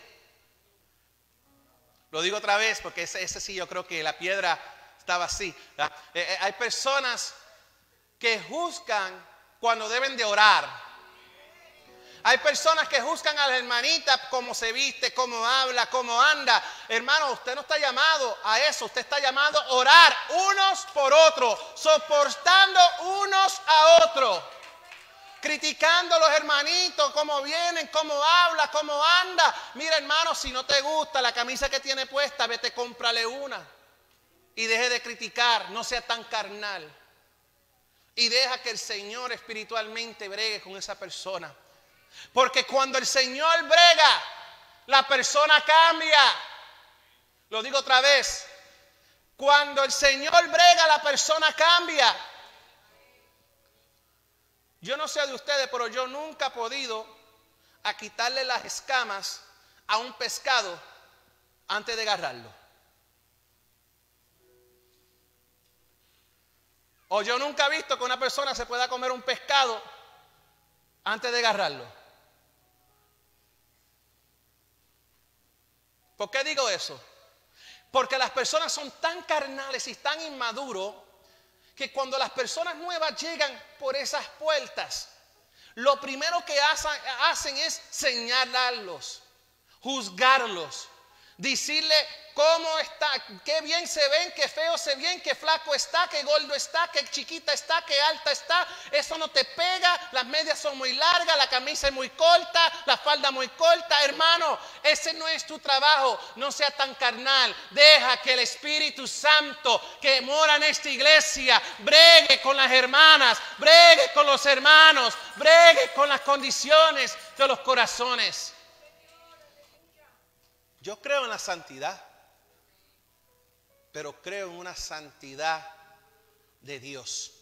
Lo digo otra vez porque ese, ese sí yo creo que la piedra estaba así. Eh, eh, hay personas que juzgan cuando deben de orar. Hay personas que juzgan a la hermanita cómo se viste, cómo habla, cómo anda. Hermano, usted no está llamado a eso. Usted está llamado a orar unos por otros, soportando unos a otros. Criticando a los hermanitos, cómo vienen, cómo habla, cómo anda. Mira, hermano, si no te gusta la camisa que tiene puesta, vete, cómprale una. Y deje de criticar, no sea tan carnal. Y deja que el Señor espiritualmente bregue con esa persona. Porque cuando el Señor brega, la persona cambia. Lo digo otra vez. Cuando el Señor brega, la persona cambia. Yo no sé de ustedes, pero yo nunca he podido a quitarle las escamas a un pescado antes de agarrarlo. O yo nunca he visto que una persona se pueda comer un pescado antes de agarrarlo. ¿Por qué digo eso? Porque las personas son tan carnales y tan inmaduros que cuando las personas nuevas llegan por esas puertas, lo primero que hacen es señalarlos, juzgarlos, Decirle cómo está, qué bien se ven, qué feo se ven, qué flaco está, qué gordo está, qué chiquita está, qué alta está. Eso no te pega, las medias son muy largas, la camisa es muy corta, la falda muy corta. Hermano, ese no es tu trabajo. No sea tan carnal. Deja que el Espíritu Santo que mora en esta iglesia bregue con las hermanas, bregue con los hermanos, bregue con las condiciones de los corazones. Yo creo en la santidad, pero creo en una santidad de Dios,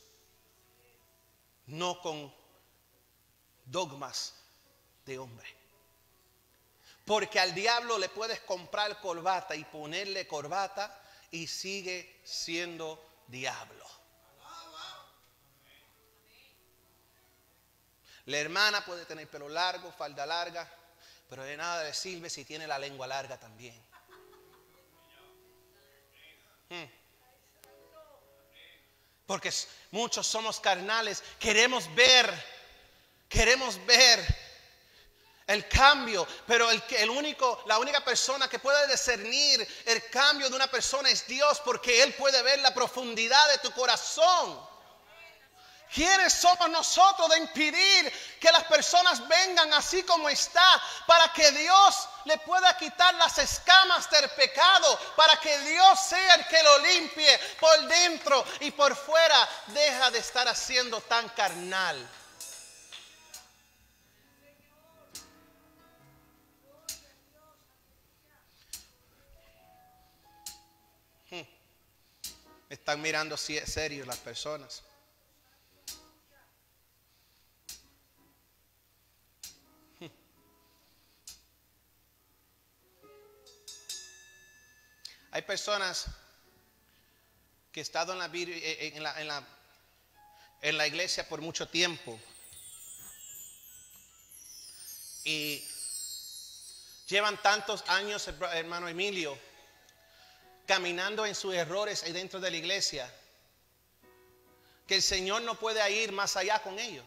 no con dogmas de hombre. Porque al diablo le puedes comprar corbata y ponerle corbata y sigue siendo diablo. La hermana puede tener pelo largo, falda larga, pero de nada le sirve si tiene la lengua larga también. Hmm. Porque muchos somos carnales, queremos ver, queremos ver el cambio, pero el, el único, la única persona que puede discernir el cambio de una persona es Dios, porque Él puede ver la profundidad de tu corazón. ¿Quiénes somos nosotros de impedir que las personas vengan así como está, para que Dios le pueda quitar las escamas del pecado, para que Dios sea el que lo limpie por dentro y por fuera? Deja de estar haciendo tan carnal. Hmm. Me están mirando serios las personas. Hay personas que han estado en la, en, la, en, la, en la iglesia por mucho tiempo y llevan tantos años, hermano Emilio, caminando en sus errores ahí dentro de la iglesia, que el Señor no puede ir más allá con ellos.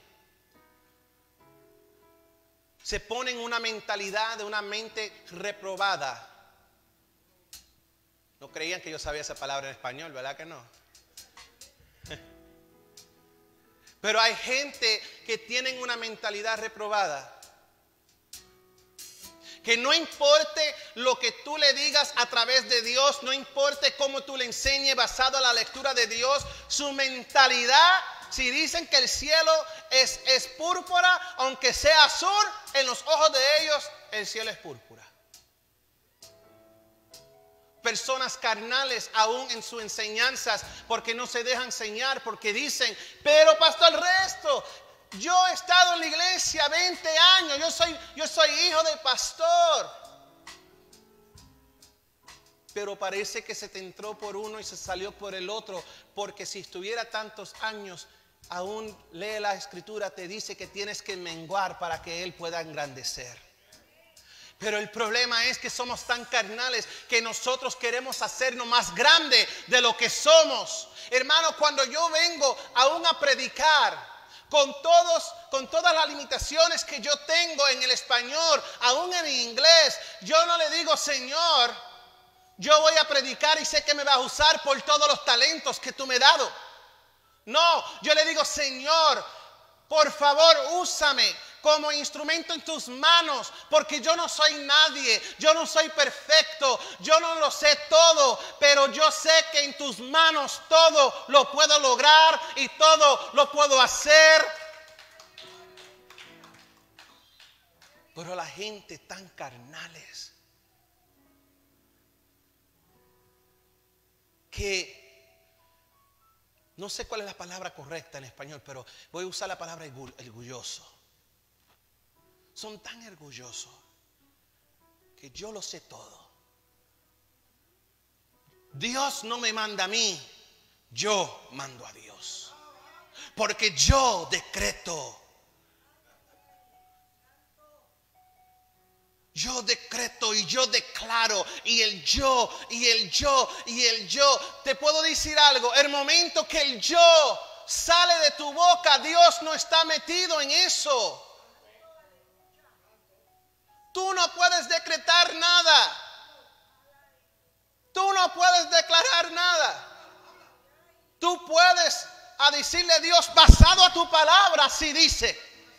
Se ponen una mentalidad de una mente reprobada. No creían que yo sabía esa palabra en español, ¿verdad que no? Pero hay gente que tienen una mentalidad reprobada. Que no importe lo que tú le digas a través de Dios, no importe cómo tú le enseñes basado en la lectura de Dios, su mentalidad, si dicen que el cielo es, es púrpura, aunque sea azul, en los ojos de ellos el cielo es púrpura. Personas carnales aún en sus enseñanzas, porque no se dejan enseñar, porque dicen, pero pastor, el resto, yo he estado en la iglesia veinte años, yo soy, yo soy hijo de pastor. Pero parece que se te entró por uno y se salió por el otro, porque si estuviera tantos años, aún lee la escritura, te dice que tienes que menguar para que Él pueda engrandecer. Pero el problema es que somos tan carnales que nosotros queremos hacernos más grande de lo que somos. Hermano, cuando yo vengo aún a predicar con todos, con todas las limitaciones que yo tengo en el español, aún en inglés, yo no le digo, Señor, yo voy a predicar y sé que me vas a usar por todos los talentos que tú me has dado. No, yo le digo, Señor, por favor, úsame como instrumento en tus manos, porque yo no soy nadie, yo no soy perfecto, yo no lo sé todo, pero yo sé que en tus manos todo lo puedo lograr y todo lo puedo hacer. Pero la gente tan carnales que no sé cuál es la palabra correcta en español, pero voy a usar la palabra orgulloso. Son tan orgullosos que yo lo sé todo. Dios no me manda a mí, yo mando a Dios. Porque yo decreto. Yo decreto y yo declaro, y el yo, y el yo, y el yo. Te puedo decir algo, el momento que el yo sale de tu boca, Dios no está metido en eso. Tú no puedes decretar nada. Tú no puedes declarar nada. Tú puedes a decirle a Dios basado a tu palabra, así dice.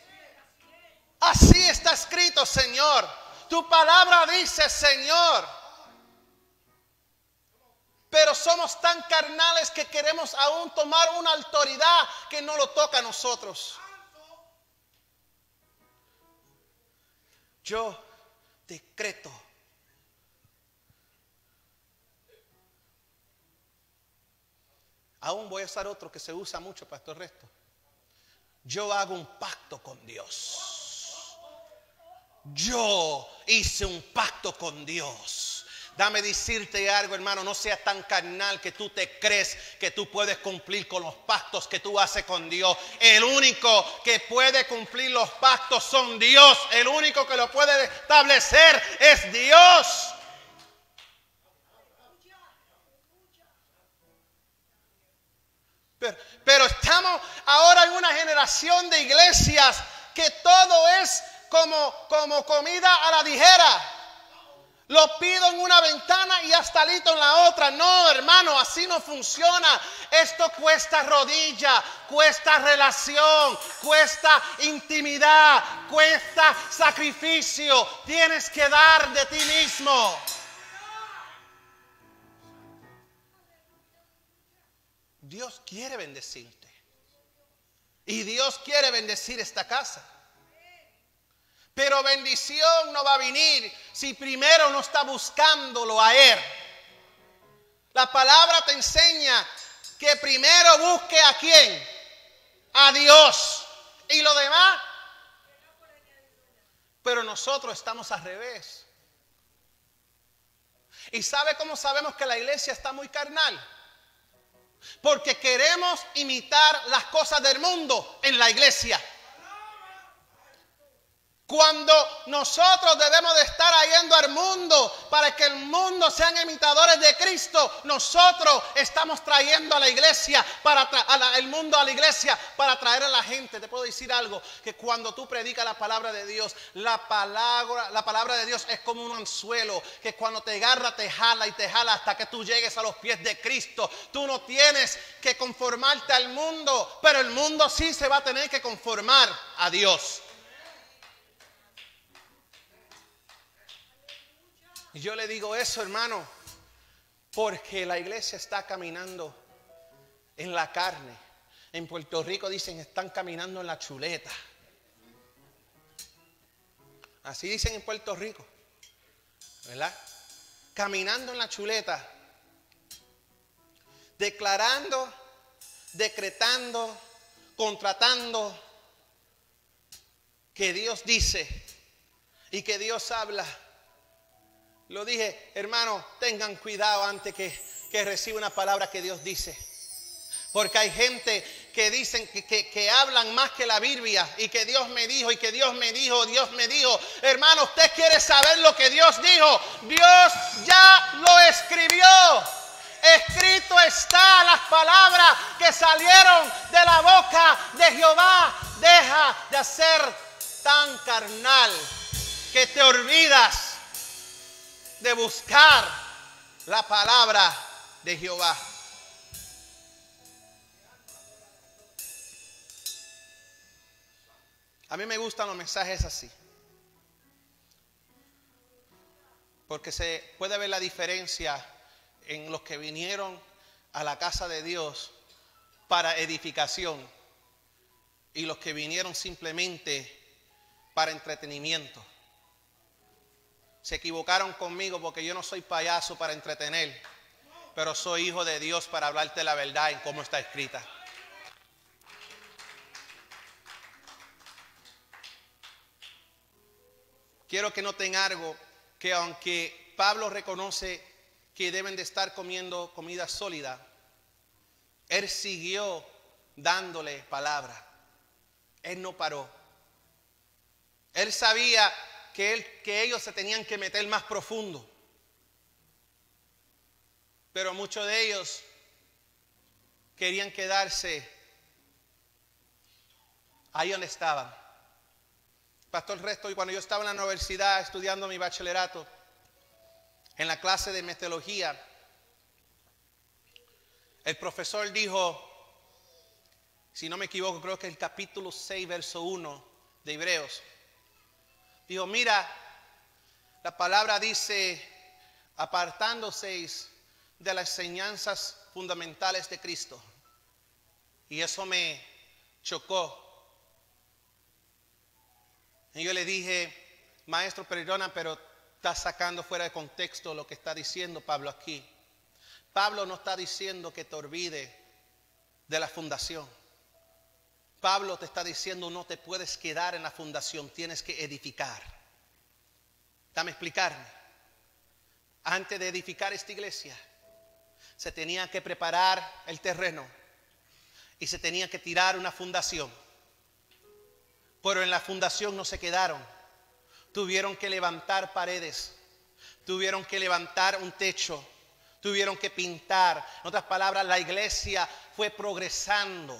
Así está escrito, Señor. Tu palabra dice, Señor. Pero somos tan carnales que queremos aún tomar una autoridad que no lo toca a nosotros. Yo decreto. Aún voy a usar otro que se usa mucho, Pastor Resto. Yo hago un pacto con Dios. Yo hice un pacto con Dios. Dame decirte algo, hermano, no seas tan carnal que tú te crees que tú puedes cumplir con los pactos que tú haces con Dios. El único que puede cumplir los pactos son Dios. El único que lo puede establecer es Dios. Pero, pero estamos ahora en una generación de iglesias que todo es como, como comida a la ligera. Lo pido en una ventana y hasta listo en la otra. No, hermano, así no funciona. Esto cuesta rodilla, cuesta relación, cuesta intimidad, cuesta sacrificio. Tienes que dar de ti mismo. Dios quiere bendecirte. Y Dios quiere bendecir esta casa. Pero bendición no va a venir si primero no está buscándolo a Él. La palabra te enseña que primero busque a quién, a Dios, y lo demás. Pero nosotros estamos al revés. ¿Y sabe cómo sabemos que la iglesia está muy carnal? Porque queremos imitar las cosas del mundo en la iglesia. Cuando nosotros debemos de estar yendo al mundo para que el mundo sean imitadores de Cristo, nosotros estamos trayendo a la iglesia, para a la, el mundo a la iglesia para traer a la gente. Te puedo decir algo, que cuando tú predicas la palabra de Dios, la palabra, la palabra de Dios es como un anzuelo, que cuando te agarra te jala y te jala hasta que tú llegues a los pies de Cristo. Tú no tienes que conformarte al mundo, pero el mundo sí se va a tener que conformar a Dios. Y yo le digo eso, hermano, porque la iglesia está caminando en la carne. En Puerto Rico dicen están caminando en la chuleta. Así dicen en Puerto Rico, ¿verdad? Caminando en la chuleta, declarando, decretando, contratando que Dios dice y que Dios habla. Lo dije, hermano, tengan cuidado antes que, que reciba una palabra que Dios dice. Porque hay gente que dicen que, que, que hablan más que la Biblia y que Dios me dijo y que Dios me dijo, Dios me dijo. Hermano, usted quiere saber lo que Dios dijo. Dios ya lo escribió. Escrito está las palabras que salieron de la boca de Jehová. Deja de ser tan carnal que te olvidas de buscar la palabra de Jehová. A mí me gustan los mensajes así, porque se puede ver la diferencia en los que vinieron a la casa de Dios para edificación y los que vinieron simplemente para entretenimiento. Se equivocaron conmigo porque yo no soy payaso para entretener, pero soy hijo de Dios para hablarte la verdad en cómo está escrita. Quiero que noten algo, que aunque Pablo reconoce que deben de estar comiendo comida sólida, él siguió dándole palabra. Él no paró. Él sabía Que, él, que ellos se tenían que meter más profundo. Pero muchos de ellos querían quedarse ahí donde estaban. Pastor Resto, y cuando yo estaba en la universidad estudiando mi bachillerato, en la clase de meteorología, el profesor dijo, si no me equivoco, creo que el capítulo seis, verso uno de Hebreos, dijo, mira, la palabra dice, apartándose de las enseñanzas fundamentales de Cristo. Y eso me chocó. Y yo le dije, maestro, perdona, pero está sacando fuera de contexto lo que está diciendo Pablo aquí. Pablo no está diciendo que te olvides de la fundación. Pablo te está diciendo, no te puedes quedar en la fundación, tienes que edificar. Dame explicarme. Antes de edificar esta iglesia, se tenía que preparar el terreno y se tenía que tirar una fundación. Pero en la fundación no se quedaron. Tuvieron que levantar paredes, tuvieron que levantar un techo, tuvieron que pintar. En otras palabras, la iglesia fue progresando.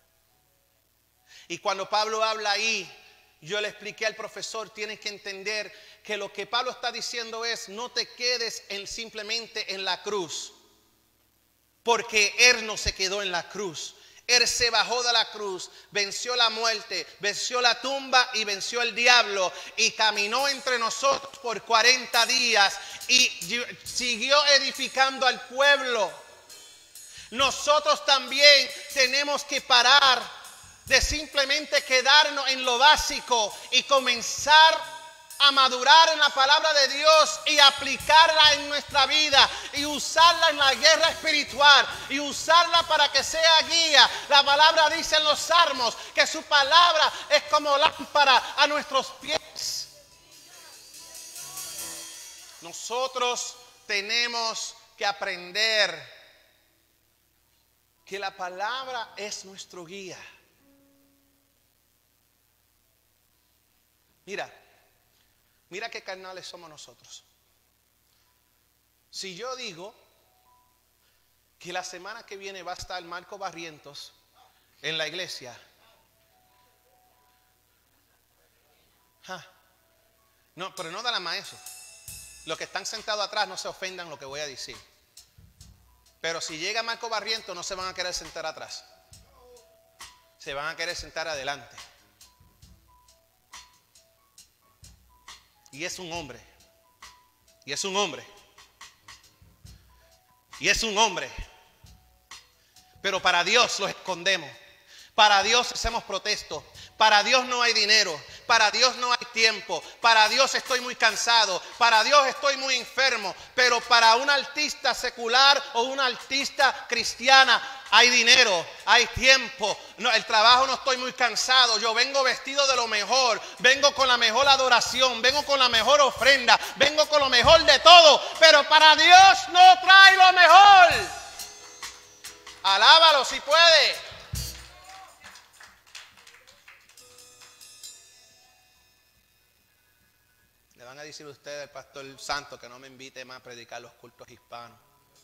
Y cuando Pablo habla ahí, yo le expliqué al profesor, tienes que entender que lo que Pablo está diciendo es, no te quedes en, simplemente en la cruz. Porque Él no se quedó en la cruz. Él se bajó de la cruz, venció la muerte, venció la tumba y venció el diablo. Y caminó entre nosotros por cuarenta días y siguió edificando al pueblo. Nosotros también tenemos que parar de simplemente quedarnos en lo básico y comenzar a madurar en la palabra de Dios y aplicarla en nuestra vida y usarla en la guerra espiritual y usarla para que sea guía. La palabra dice en los Salmos que su palabra es como lámpara a nuestros pies. Nosotros tenemos que aprender que la palabra es nuestro guía. Mira, mira qué carnales somos nosotros. Si yo digo que la semana que viene va a estar Marco Barrientos en la iglesia, ja, no, pero no da la maestro. Los que están sentados atrás no se ofendan lo que voy a decir. Pero si llega Marco Barrientos, no se van a querer sentar atrás. Se van a querer sentar adelante. Y es un hombre. Y es un hombre. Y es un hombre. Pero para Dios lo escondemos. Para Dios hacemos protestos. Para Dios no hay dinero. Para Dios no hay tiempo. Para Dios estoy muy cansado. Para Dios estoy muy enfermo. Pero para un artista secular o una artista cristiana hay dinero, hay tiempo. No, el trabajo no estoy muy cansado. Yo vengo vestido de lo mejor. Vengo con la mejor adoración. Vengo con la mejor ofrenda. Vengo con lo mejor de todo. Pero para Dios no trae lo mejor. Alábalo si puede. Le van a decir a ustedes al pastor Santo que no me invite más a predicar los cultos hispanos.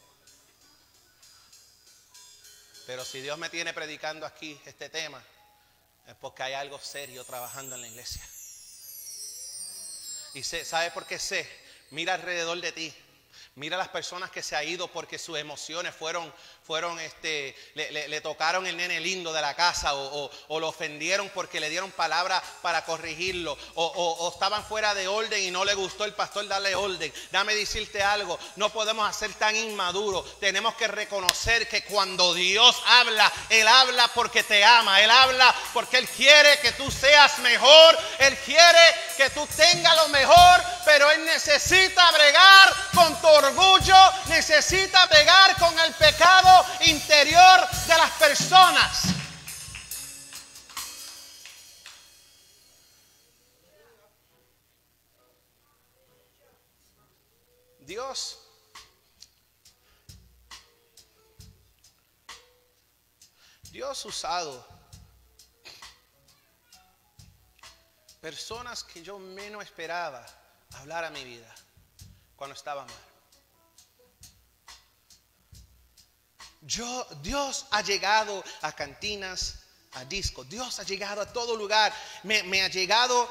Pero si Dios me tiene predicando aquí este tema, es porque hay algo serio trabajando en la iglesia. Y sé, ¿sabe por qué sé? Mira alrededor de ti. Mira a las personas que se han ido porque sus emociones fueron, fueron este, le, le, le tocaron el nene lindo de la casa o, o, o lo ofendieron porque le dieron palabras para corregirlo o, o, o estaban fuera de orden y no le gustó el pastor darle orden. Dame decirte algo, no podemos ser tan inmaduros. Tenemos que reconocer que cuando Dios habla, Él habla porque te ama. Él habla porque Él quiere que tú seas mejor. Él quiere que tú tengas lo mejor, pero Él necesita bregar con tu orgullo, necesita bregar con el pecado interior de las personas. Dios Dios ha usado personas que yo menos esperaba hablar a mi vida cuando estaba mal. Yo, Dios ha llegado a cantinas, a discos. Dios ha llegado a todo lugar. Me, me ha llegado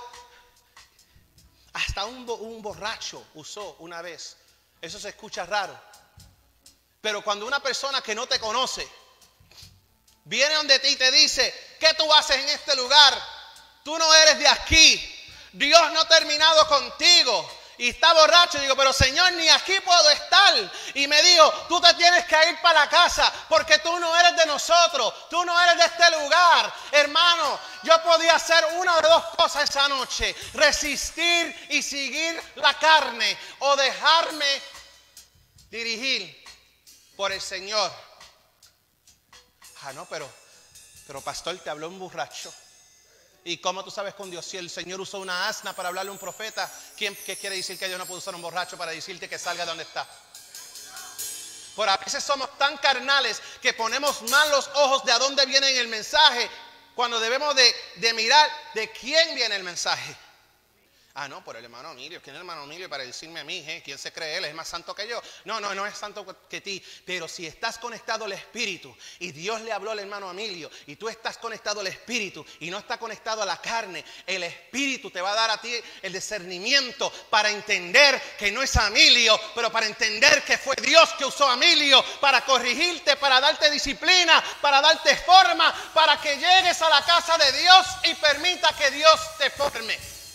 hasta un, un borracho usó una vez. Eso se escucha raro. Pero cuando una persona que no te conoce viene donde ti y te dice, ¿qué tú haces en este lugar? Tú no eres de aquí. Dios no ha terminado contigo. Y está borracho. Y digo, pero Señor, ni aquí puedo estar. Y me dijo, tú te tienes que ir para la casa porque tú no eres de nosotros. Tú no eres de este lugar. Hermano, yo podía hacer una de dos cosas esa noche. Resistir y seguir la carne. O dejarme dirigir por el Señor. Ah, no, pero, pero pastor, te habló un borracho. ¿Y cómo tú sabes con Dios? Si el Señor usó una asna para hablarle a un profeta, ¿quién, ¿qué quiere decir que Dios no puede usar un borracho para decirte que salga de donde está? Por a veces somos tan carnales que ponemos mal los ojos de a dónde viene el mensaje, cuando debemos de, de mirar de quién viene el mensaje. Ah, no, por el hermano Emilio. ¿Quién es el hermano Emilio para decirme a mí? ¿eh? ¿Quién se cree él? ¿Es más santo que yo? No, no, no es santo que ti. Pero si estás conectado al Espíritu y Dios le habló al hermano Emilio y tú estás conectado al Espíritu y no estás conectado a la carne, el Espíritu te va a dar a ti el discernimiento para entender que no es Emilio, pero para entender que fue Dios que usó a Emilio para corregirte, para darte disciplina, para darte forma, para que llegues a la casa de Dios y permita que Dios te forme.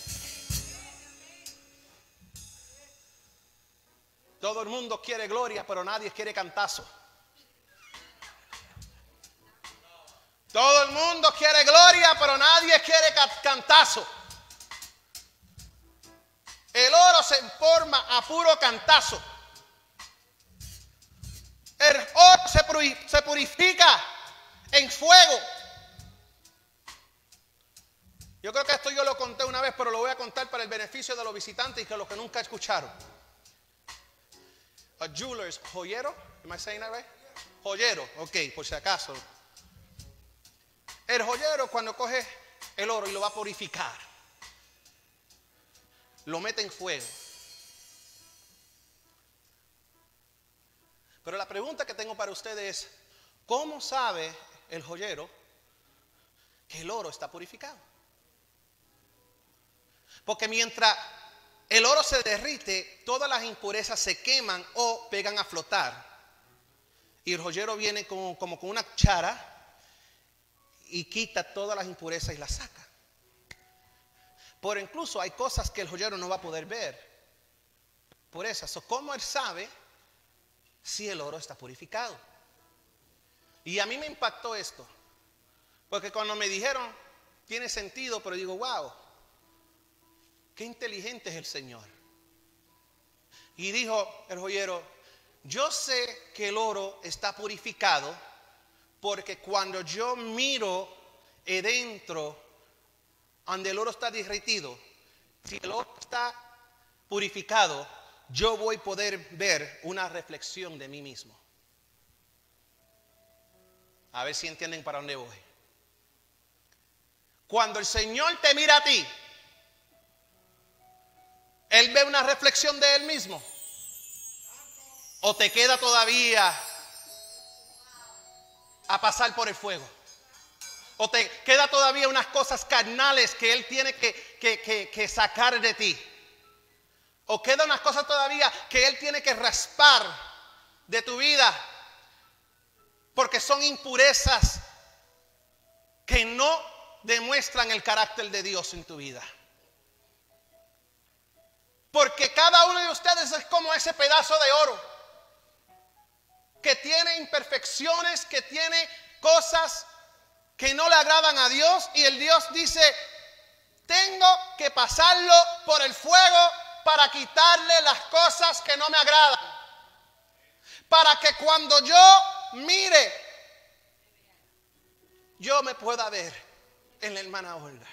Todo el mundo quiere gloria, pero nadie quiere cantazo. Todo el mundo quiere gloria, pero nadie quiere cantazo. El oro se forma a puro cantazo. El oro se purifica en fuego. Yo creo que esto yo lo conté una vez, pero lo voy a contar para el beneficio de los visitantes y que los que nunca escucharon. A jeweler's, joyero, am I saying that right? Joyero, ok, por si acaso. El joyero cuando coge el oro y lo va a purificar, lo mete en fuego. Pero la pregunta que tengo para ustedes es, ¿cómo sabe el joyero que el oro está purificado? Porque mientras el oro se derrite, todas las impurezas se queman o pegan a flotar. Y el joyero viene como, como con una cuchara y quita todas las impurezas y las saca. Pero incluso hay cosas que el joyero no va a poder ver. Por eso, so, ¿cómo él sabe si el oro está purificado? Y a mí me impactó esto. Porque cuando me dijeron, tiene sentido, pero digo, wow. Qué inteligente es el Señor. Y dijo el joyero, yo sé que el oro está purificado porque cuando yo miro adentro donde el oro está derretido, si el oro está purificado, yo voy a poder ver una reflexión de mí mismo. A ver si entienden para dónde voy. Cuando el Señor te mira a ti, Él ve una reflexión de Él mismo. ¿O te queda todavía a pasar por el fuego? ¿O te queda todavía unas cosas carnales que Él tiene que, que, que, que sacar de ti? ¿O queda unas cosas todavía que Él tiene que raspar de tu vida? Porque son impurezas que no demuestran el carácter de Dios en tu vida. Porque cada uno de ustedes es como ese pedazo de oro que tiene imperfecciones, que tiene cosas que no le agradan a Dios. Y el Dios dice, tengo que pasarlo por el fuego para quitarle las cosas que no me agradan. Para que cuando yo mire, yo me pueda ver en la hermana Olga.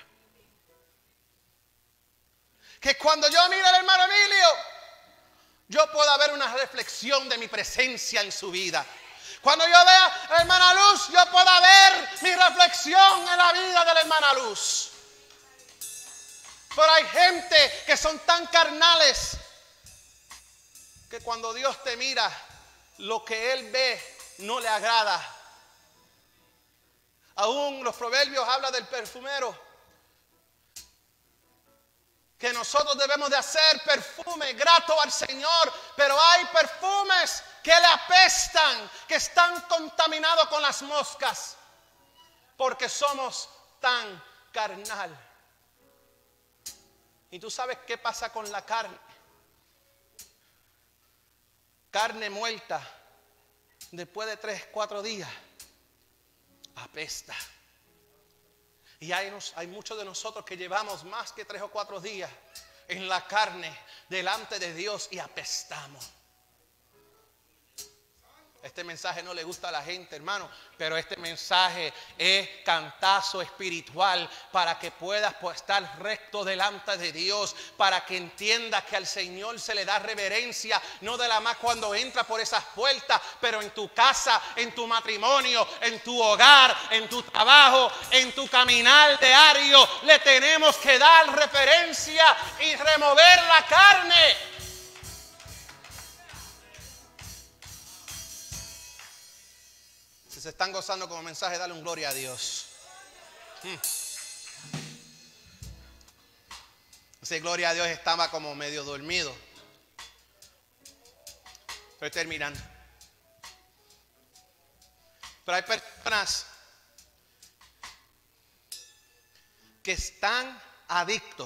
Que cuando yo mire al hermano Emilio, yo pueda ver una reflexión de mi presencia en su vida. Cuando yo vea a la hermana Luz, yo pueda ver mi reflexión en la vida de la hermana Luz. Pero hay gente que son tan carnales que cuando Dios te mira, lo que Él ve no le agrada. Aún los proverbios hablan del perfumero que nosotros debemos de hacer perfume grato al Señor, pero hay perfumes que le apestan, que están contaminados con las moscas, porque somos tan carnal. ¿Y tú sabes qué pasa con la carne? Carne muerta, después de tres, cuatro días, apesta. Y hay, nos, hay muchos de nosotros que llevamos más que tres o cuatro días en la carne delante de Dios y apestamos. Este mensaje no le gusta a la gente, hermano, pero este mensaje es cantazo espiritual para que puedas pues, estar recto delante de Dios, para que entiendas que al Señor se le da reverencia, no de la más cuando entra por esas puertas, pero en tu casa, en tu matrimonio, en tu hogar, en tu trabajo, en tu caminar diario, le tenemos que dar reverencia y remover la carne. Se están gozando como mensaje, dale un gloria a Dios. Hmm. Ese gloria a Dios estaba como medio dormido. Estoy terminando. Pero hay personas que están adictos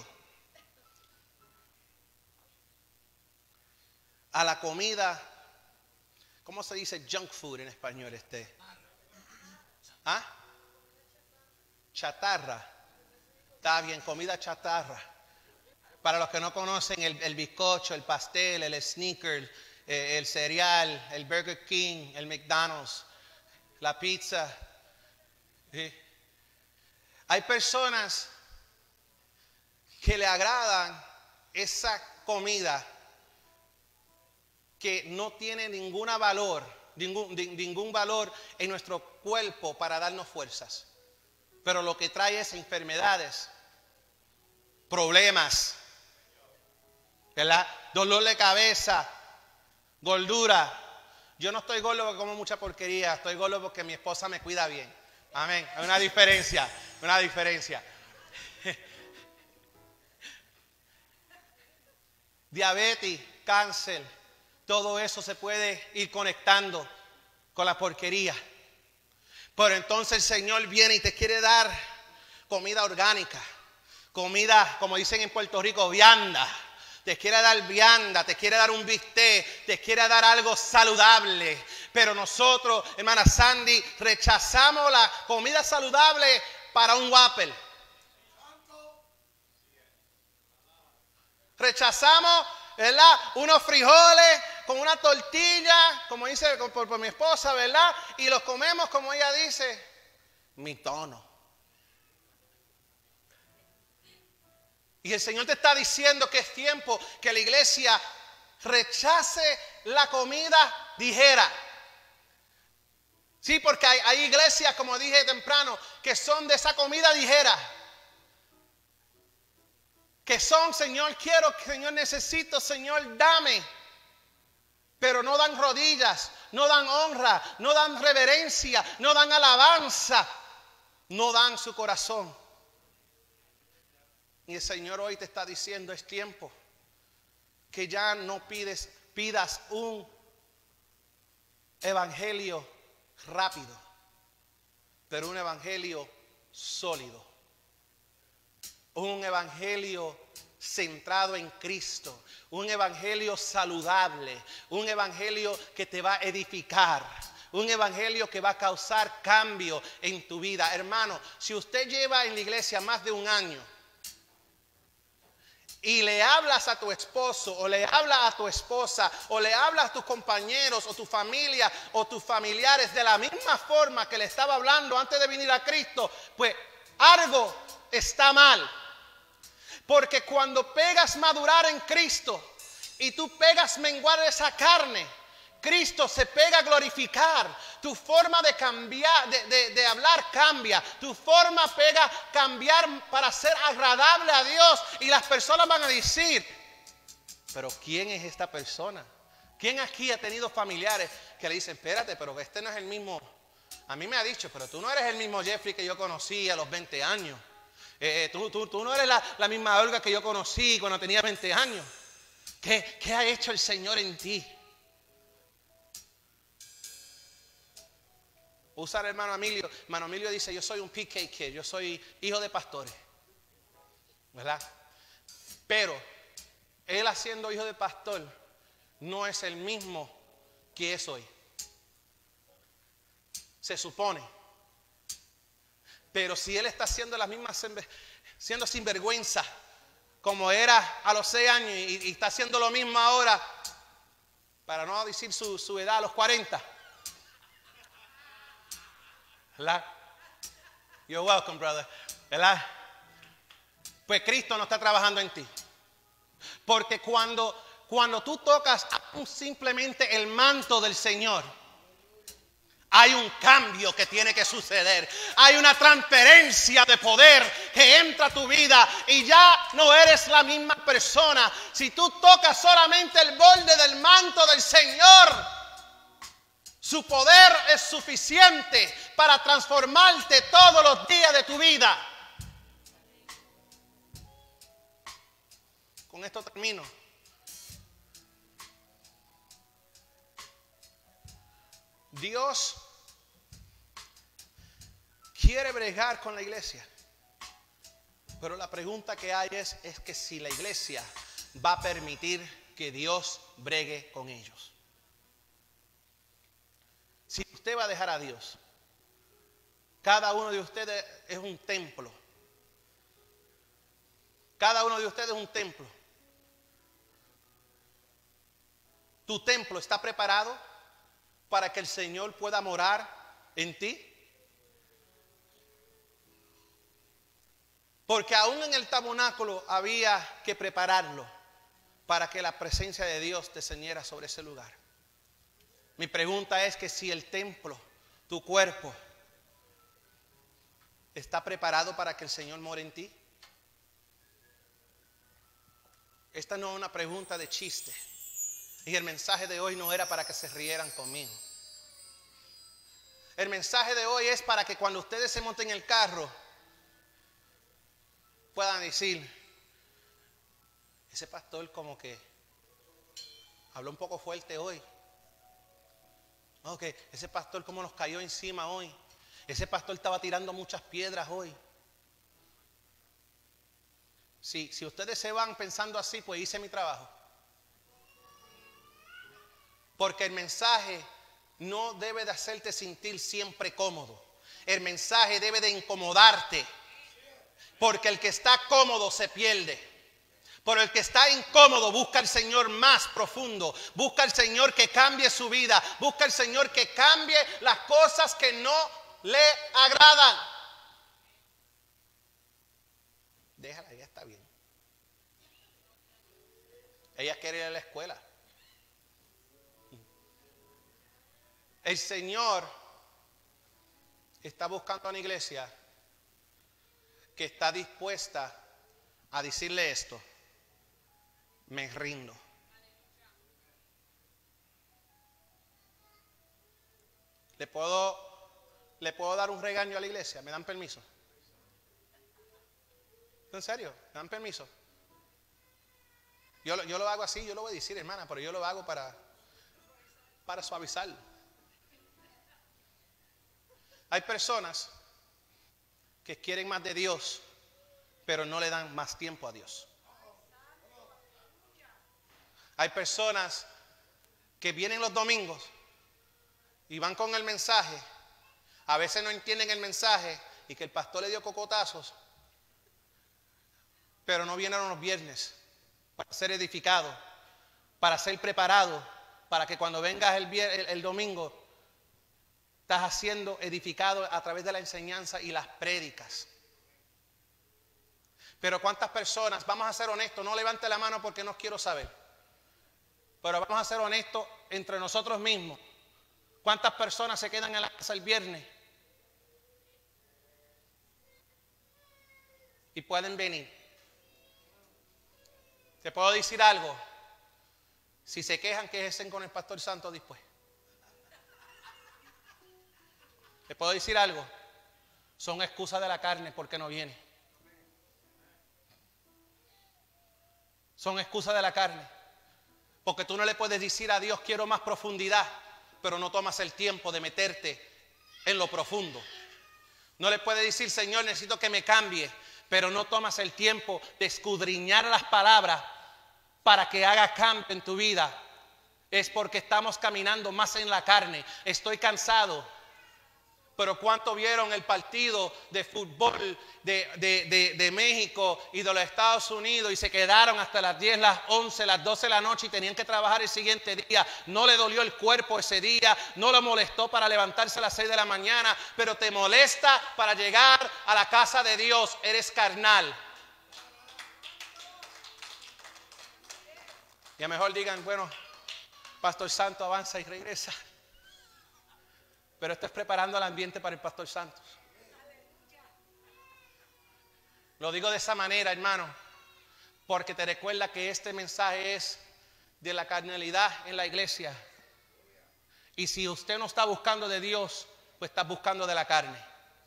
a la comida. ¿Cómo se dice junk food en español este? ¿Ah? Chatarra. Está bien, comida chatarra. Para los que no conocen, el, el bizcocho, el pastel, el sneaker, eh, el cereal, el Burger King, el McDonald's, la pizza. ¿Sí? Hay personas que le agradan esa comida que no tiene ningún valor, ningún, ningún valor en nuestro cuerpo para darnos fuerzas, pero lo que trae es enfermedades, problemas, ¿verdad? Dolor de cabeza, gordura. Yo no estoy gordo porque como mucha porquería, estoy gordo porque mi esposa me cuida bien. Amén. Hay una diferencia, una diferencia. Diabetes, cáncer, todo eso se puede ir conectando con la porquería. Pero entonces el Señor viene y te quiere dar comida orgánica, comida, como dicen en Puerto Rico, vianda. Te quiere dar vianda, te quiere dar un bistec, te quiere dar algo saludable. Pero nosotros, hermana Sandy, rechazamos la comida saludable para un Whopper. Rechazamos, ¿verdad?, unos frijoles con una tortilla, como dice por, por mi esposa, ¿verdad? Y los comemos como ella dice, mi tono. Y el Señor te está diciendo que es tiempo que la iglesia rechace la comida ligera. Sí, porque hay, hay iglesias, como dije temprano, que son de esa comida ligera. Que son, Señor, quiero, Señor, necesito, Señor, dame. Pero no dan rodillas, no dan honra, no dan reverencia, no dan alabanza, no dan su corazón. Y el Señor hoy te está diciendo, es tiempo que ya no pides, pidas un evangelio rápido, pero un evangelio sólido. Un evangelio centrado en Cristo, un evangelio saludable, un evangelio que te va a edificar, un evangelio que va a causar cambio en tu vida. Hermano, si usted lleva en la iglesia más de un año y le hablas a tu esposo o le hablas a tu esposa o le hablas a tus compañeros o tu familia o tus familiares de la misma forma que le estaba hablando antes de venir a Cristo, pues algo está mal. Porque cuando pegas madurar en Cristo y tú pegas menguar esa carne, Cristo se pega a glorificar. Tu forma de cambiar, de, de, de hablar cambia. Tu forma pega a cambiar para ser agradable a Dios. Y las personas van a decir, pero ¿quién es esta persona? ¿Quién aquí ha tenido familiares que le dicen, espérate, pero este no es el mismo? A mí me ha dicho, pero tú no eres el mismo Jeffrey que yo conocí a los veinte años. Eh, tú, tú, tú no eres la, la misma Olga que yo conocí cuando tenía veinte años. ¿Qué, qué ha hecho el Señor en ti? Usa el hermano Emilio. Hermano Emilio dice, yo soy un P K kid, yo soy hijo de pastores. ¿Verdad? Pero él haciendo hijo de pastor no es el mismo que es hoy. Se supone. Pero si él está haciendo las mismas, siendo sinvergüenza como era a los seis años y, y está haciendo lo mismo ahora, para no decir su, su edad a los cuarenta. ¿Verdad? You're welcome, brother. ¿Verdad? Pues Cristo no está trabajando en ti. Porque cuando, cuando tú tocas simplemente el manto del Señor, hay un cambio que tiene que suceder. Hay una transferencia de poder que entra a tu vida y ya no eres la misma persona. Si tú tocas solamente el borde del manto del Señor, su poder es suficiente para transformarte todos los días de tu vida. Con esto termino. Dios quiere bregar con la iglesia. Pero la pregunta que hay es, es que si la iglesia va a permitir que Dios bregue con ellos. Si usted va a dejar a Dios, cada uno de ustedes es un templo. Cada uno de ustedes es un templo. ¿Tu templo está preparado para que el Señor pueda morar en ti? Porque aún en el tabernáculo había que prepararlo para que la presencia de Dios descendiera sobre ese lugar. Mi pregunta es que si el templo, tu cuerpo, está preparado para que el Señor more en ti. Esta no es una pregunta de chiste. Y el mensaje de hoy no era para que se rieran conmigo. El mensaje de hoy es para que cuando ustedes se monten en el carro puedan decir, ese pastor como que habló un poco fuerte hoy. Ok, ese pastor como nos cayó encima hoy. Ese pastor estaba tirando muchas piedras hoy. Si, si ustedes se van pensando así, pues hice mi trabajo. Porque el mensaje no debe de hacerte sentir siempre cómodo. El mensaje debe de incomodarte. Porque el que está cómodo se pierde. Pero el que está incómodo busca al Señor más profundo. Busca al Señor que cambie su vida. Busca al Señor que cambie las cosas que no le agradan. Déjala, ella está bien. Ella quiere ir a la escuela. El Señor está buscando a una iglesia que está dispuesta a decirle esto: me rindo. ¿Le puedo, ¿Le puedo dar un regaño a la iglesia? ¿Me dan permiso? ¿En serio? ¿Me dan permiso? Yo, lo- yo lo hago así, yo lo voy a decir, hermana, pero yo lo hago para, para suavizarlo. Hay personas que quieren más de Dios, pero no le dan más tiempo a Dios. Hay personas que vienen los domingos y van con el mensaje. A veces no entienden el mensaje y que el pastor le dio cocotazos, pero no vienen los viernes para ser edificados, para ser preparados, para que cuando vengas el, vier- el, el domingo estás haciendo edificado a través de la enseñanza y las prédicas. Pero cuántas personas, vamos a ser honestos, no levante la mano porque no quiero saber, pero vamos a ser honestos entre nosotros mismos. ¿Cuántas personas se quedan en la casa el viernes y pueden venir? Te puedo decir algo: si se quejan, quéjense con el pastor Santo después. Te puedo decir algo: son excusas de la carne porque no viene. Son excusas de la carne. Porque tú no le puedes decir a Dios, quiero más profundidad, pero no tomas el tiempo de meterte en lo profundo. No le puedes decir, Señor, necesito que me cambie, pero no tomas el tiempo de escudriñar las palabras para que haga cambio en tu vida. Es porque estamos caminando más en la carne. Estoy cansado. Pero ¿cuánto vieron el partido de fútbol de, de, de, de México y de los Estados Unidos y se quedaron hasta las diez, las once, las doce de la noche y tenían que trabajar el siguiente día? No le dolió el cuerpo ese día, no le molestó para levantarse a las seis de la mañana, pero te molesta para llegar a la casa de Dios. Eres carnal. Y a lo mejor digan, bueno, Pastor Santo avanza y regresa. Pero esto es preparando el ambiente para el Pastor Santos. Lo digo de esa manera, hermano, porque te recuerda que este mensaje es de la carnalidad en la iglesia. Y si usted no está buscando de Dios, pues está buscando de la carne.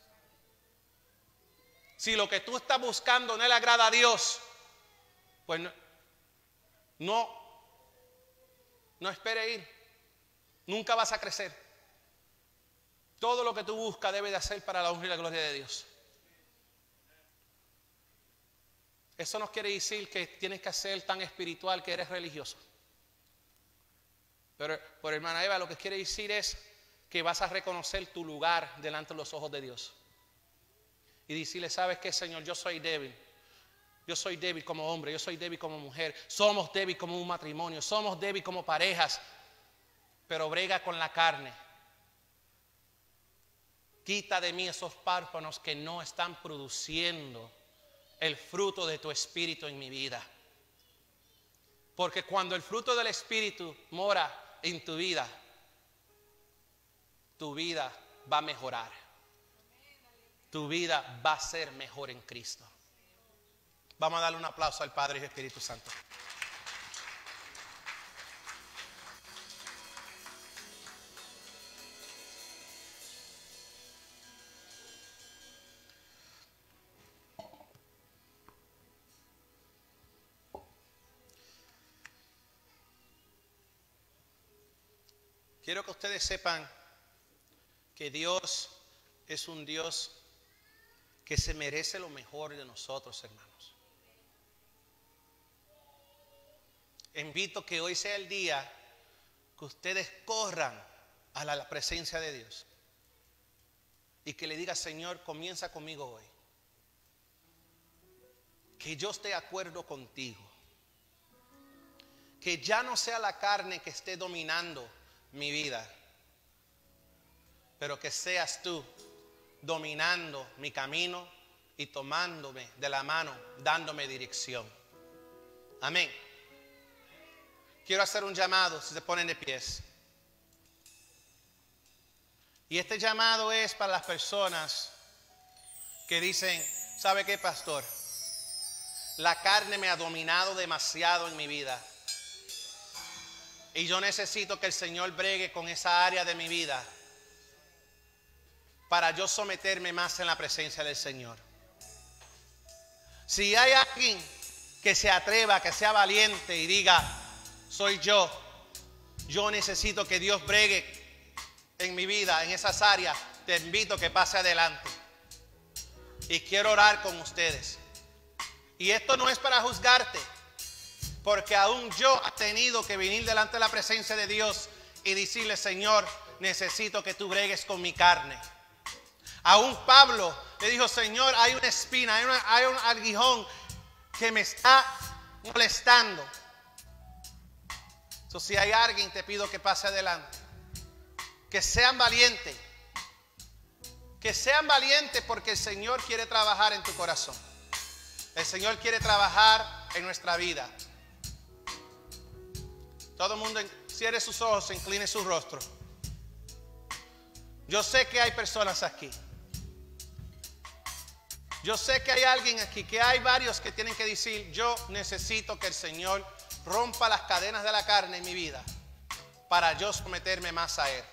Si lo que tú estás buscando no le agrada a Dios, pues no, no, no espere ir. Nunca vas a crecer. Todo lo que tú buscas debe de hacer para la honra y la gloria de Dios. Eso no quiere decir que tienes que ser tan espiritual que eres religioso. Pero, por hermana Eva, lo que quiere decir es que vas a reconocer tu lugar delante de los ojos de Dios. Y decirle, ¿sabes qué, Señor? Yo soy débil. Yo soy débil como hombre, yo soy débil como mujer. Somos débil como un matrimonio, somos débil como parejas. Pero brega con la carne. Quita de mí esos párpados que no están produciendo el fruto de tu espíritu en mi vida. Porque cuando el fruto del espíritu mora en tu vida, tu vida va a mejorar. Tu vida va a ser mejor en Cristo. Vamos a darle un aplauso al Padre y al Espíritu Santo. Quiero que ustedes sepan que Dios es un Dios que se merece lo mejor de nosotros, hermanos. Invito que hoy sea el día que ustedes corran a la presencia de Dios y que le diga, Señor, comienza conmigo hoy. Que yo esté de acuerdo contigo. Que ya no sea la carne que esté dominando mi vida, pero que seas tú dominando mi camino y tomándome de la mano, dándome dirección. Amén. Quiero hacer un llamado, si se ponen de pies. Y este llamado es para las personas que dicen, ¿sabe qué, pastor? La carne me ha dominado demasiado en mi vida. Y yo necesito que el Señor bregue con esa área de mi vida para yo someterme más en la presencia del Señor. Si hay alguien que se atreva, que sea valiente y diga, soy yo, yo necesito que Dios bregue en mi vida, en esas áreas, te invito a que pase adelante. Y quiero orar con ustedes. Y esto no es para juzgarte, porque aún yo he tenido que venir delante de la presencia de Dios y decirle, Señor, necesito que tú bregues con mi carne. Aún Pablo le dijo, Señor, hay una espina, hay, una, hay un aguijón que me está molestando. Entonces, si hay alguien, te pido que pase adelante. Que sean valientes. Que sean valientes porque el Señor quiere trabajar en tu corazón. El Señor quiere trabajar en nuestra vida. Todo el mundo cierre sus ojos, incline su rostro. Yo sé que hay personas aquí. Yo sé que hay alguien aquí, que hay varios que tienen que decir, yo necesito que el Señor rompa las cadenas de la carne en mi vida para yo someterme más a Él.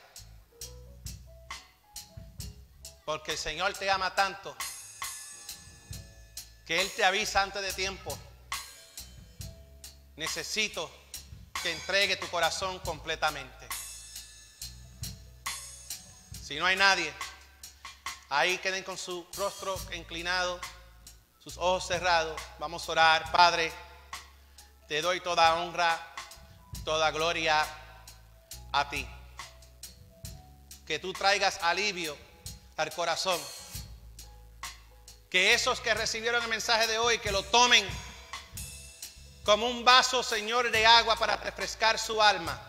Porque el Señor te ama tanto que Él te avisa antes de tiempo necesito que entregue tu corazón completamente. Si no hay nadie, ahí queden con su rostro inclinado, sus ojos cerrados. Vamos a orar. Padre, te doy toda honra, toda gloria a ti. Que tú traigas alivio al corazón. Que esos que recibieron el mensaje de hoy, que lo tomen como un vaso, Señor, de agua para refrescar su alma.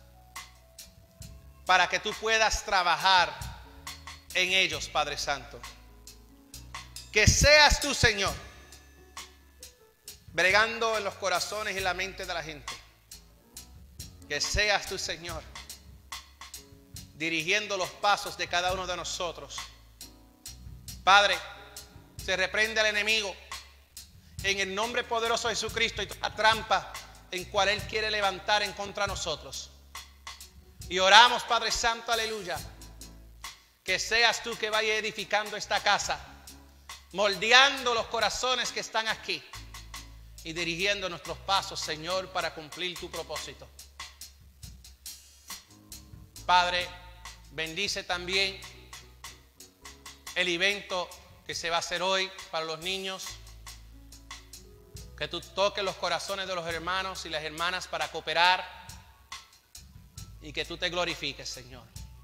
Para que tú puedas trabajar en ellos, Padre Santo. Que seas tú, Señor, bregando en los corazones y la mente de la gente. Que seas tú, Señor, dirigiendo los pasos de cada uno de nosotros. Padre, se reprende al enemigo en el nombre poderoso de Jesucristo y toda trampa en cual Él quiere levantar en contra de nosotros. Y oramos, Padre Santo, aleluya, que seas tú que vaya edificando esta casa, moldeando los corazones que están aquí y dirigiendo nuestros pasos, Señor, para cumplir tu propósito. Padre, bendice también el evento que se va a hacer hoy para los niños. Que tú toques los corazones de los hermanos y las hermanas para cooperar y que tú te glorifiques, Señor.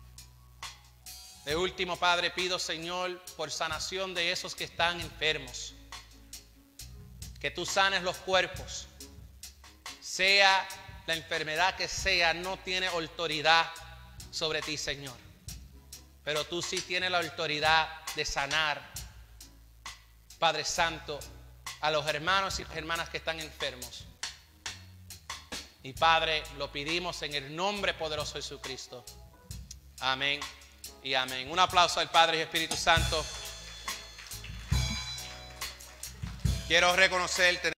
De último, Padre, pido, Señor, por sanación de esos que están enfermos. Que tú sanes los cuerpos. Sea la enfermedad que sea, no tiene autoridad sobre ti, Señor. Pero tú sí tienes la autoridad de sanar, Padre Santo, a los hermanos y hermanas que están enfermos. Y Padre, lo pedimos en el nombre poderoso de Jesucristo. Amén y amén. Un aplauso al Padre y Espíritu Santo. Quiero reconocer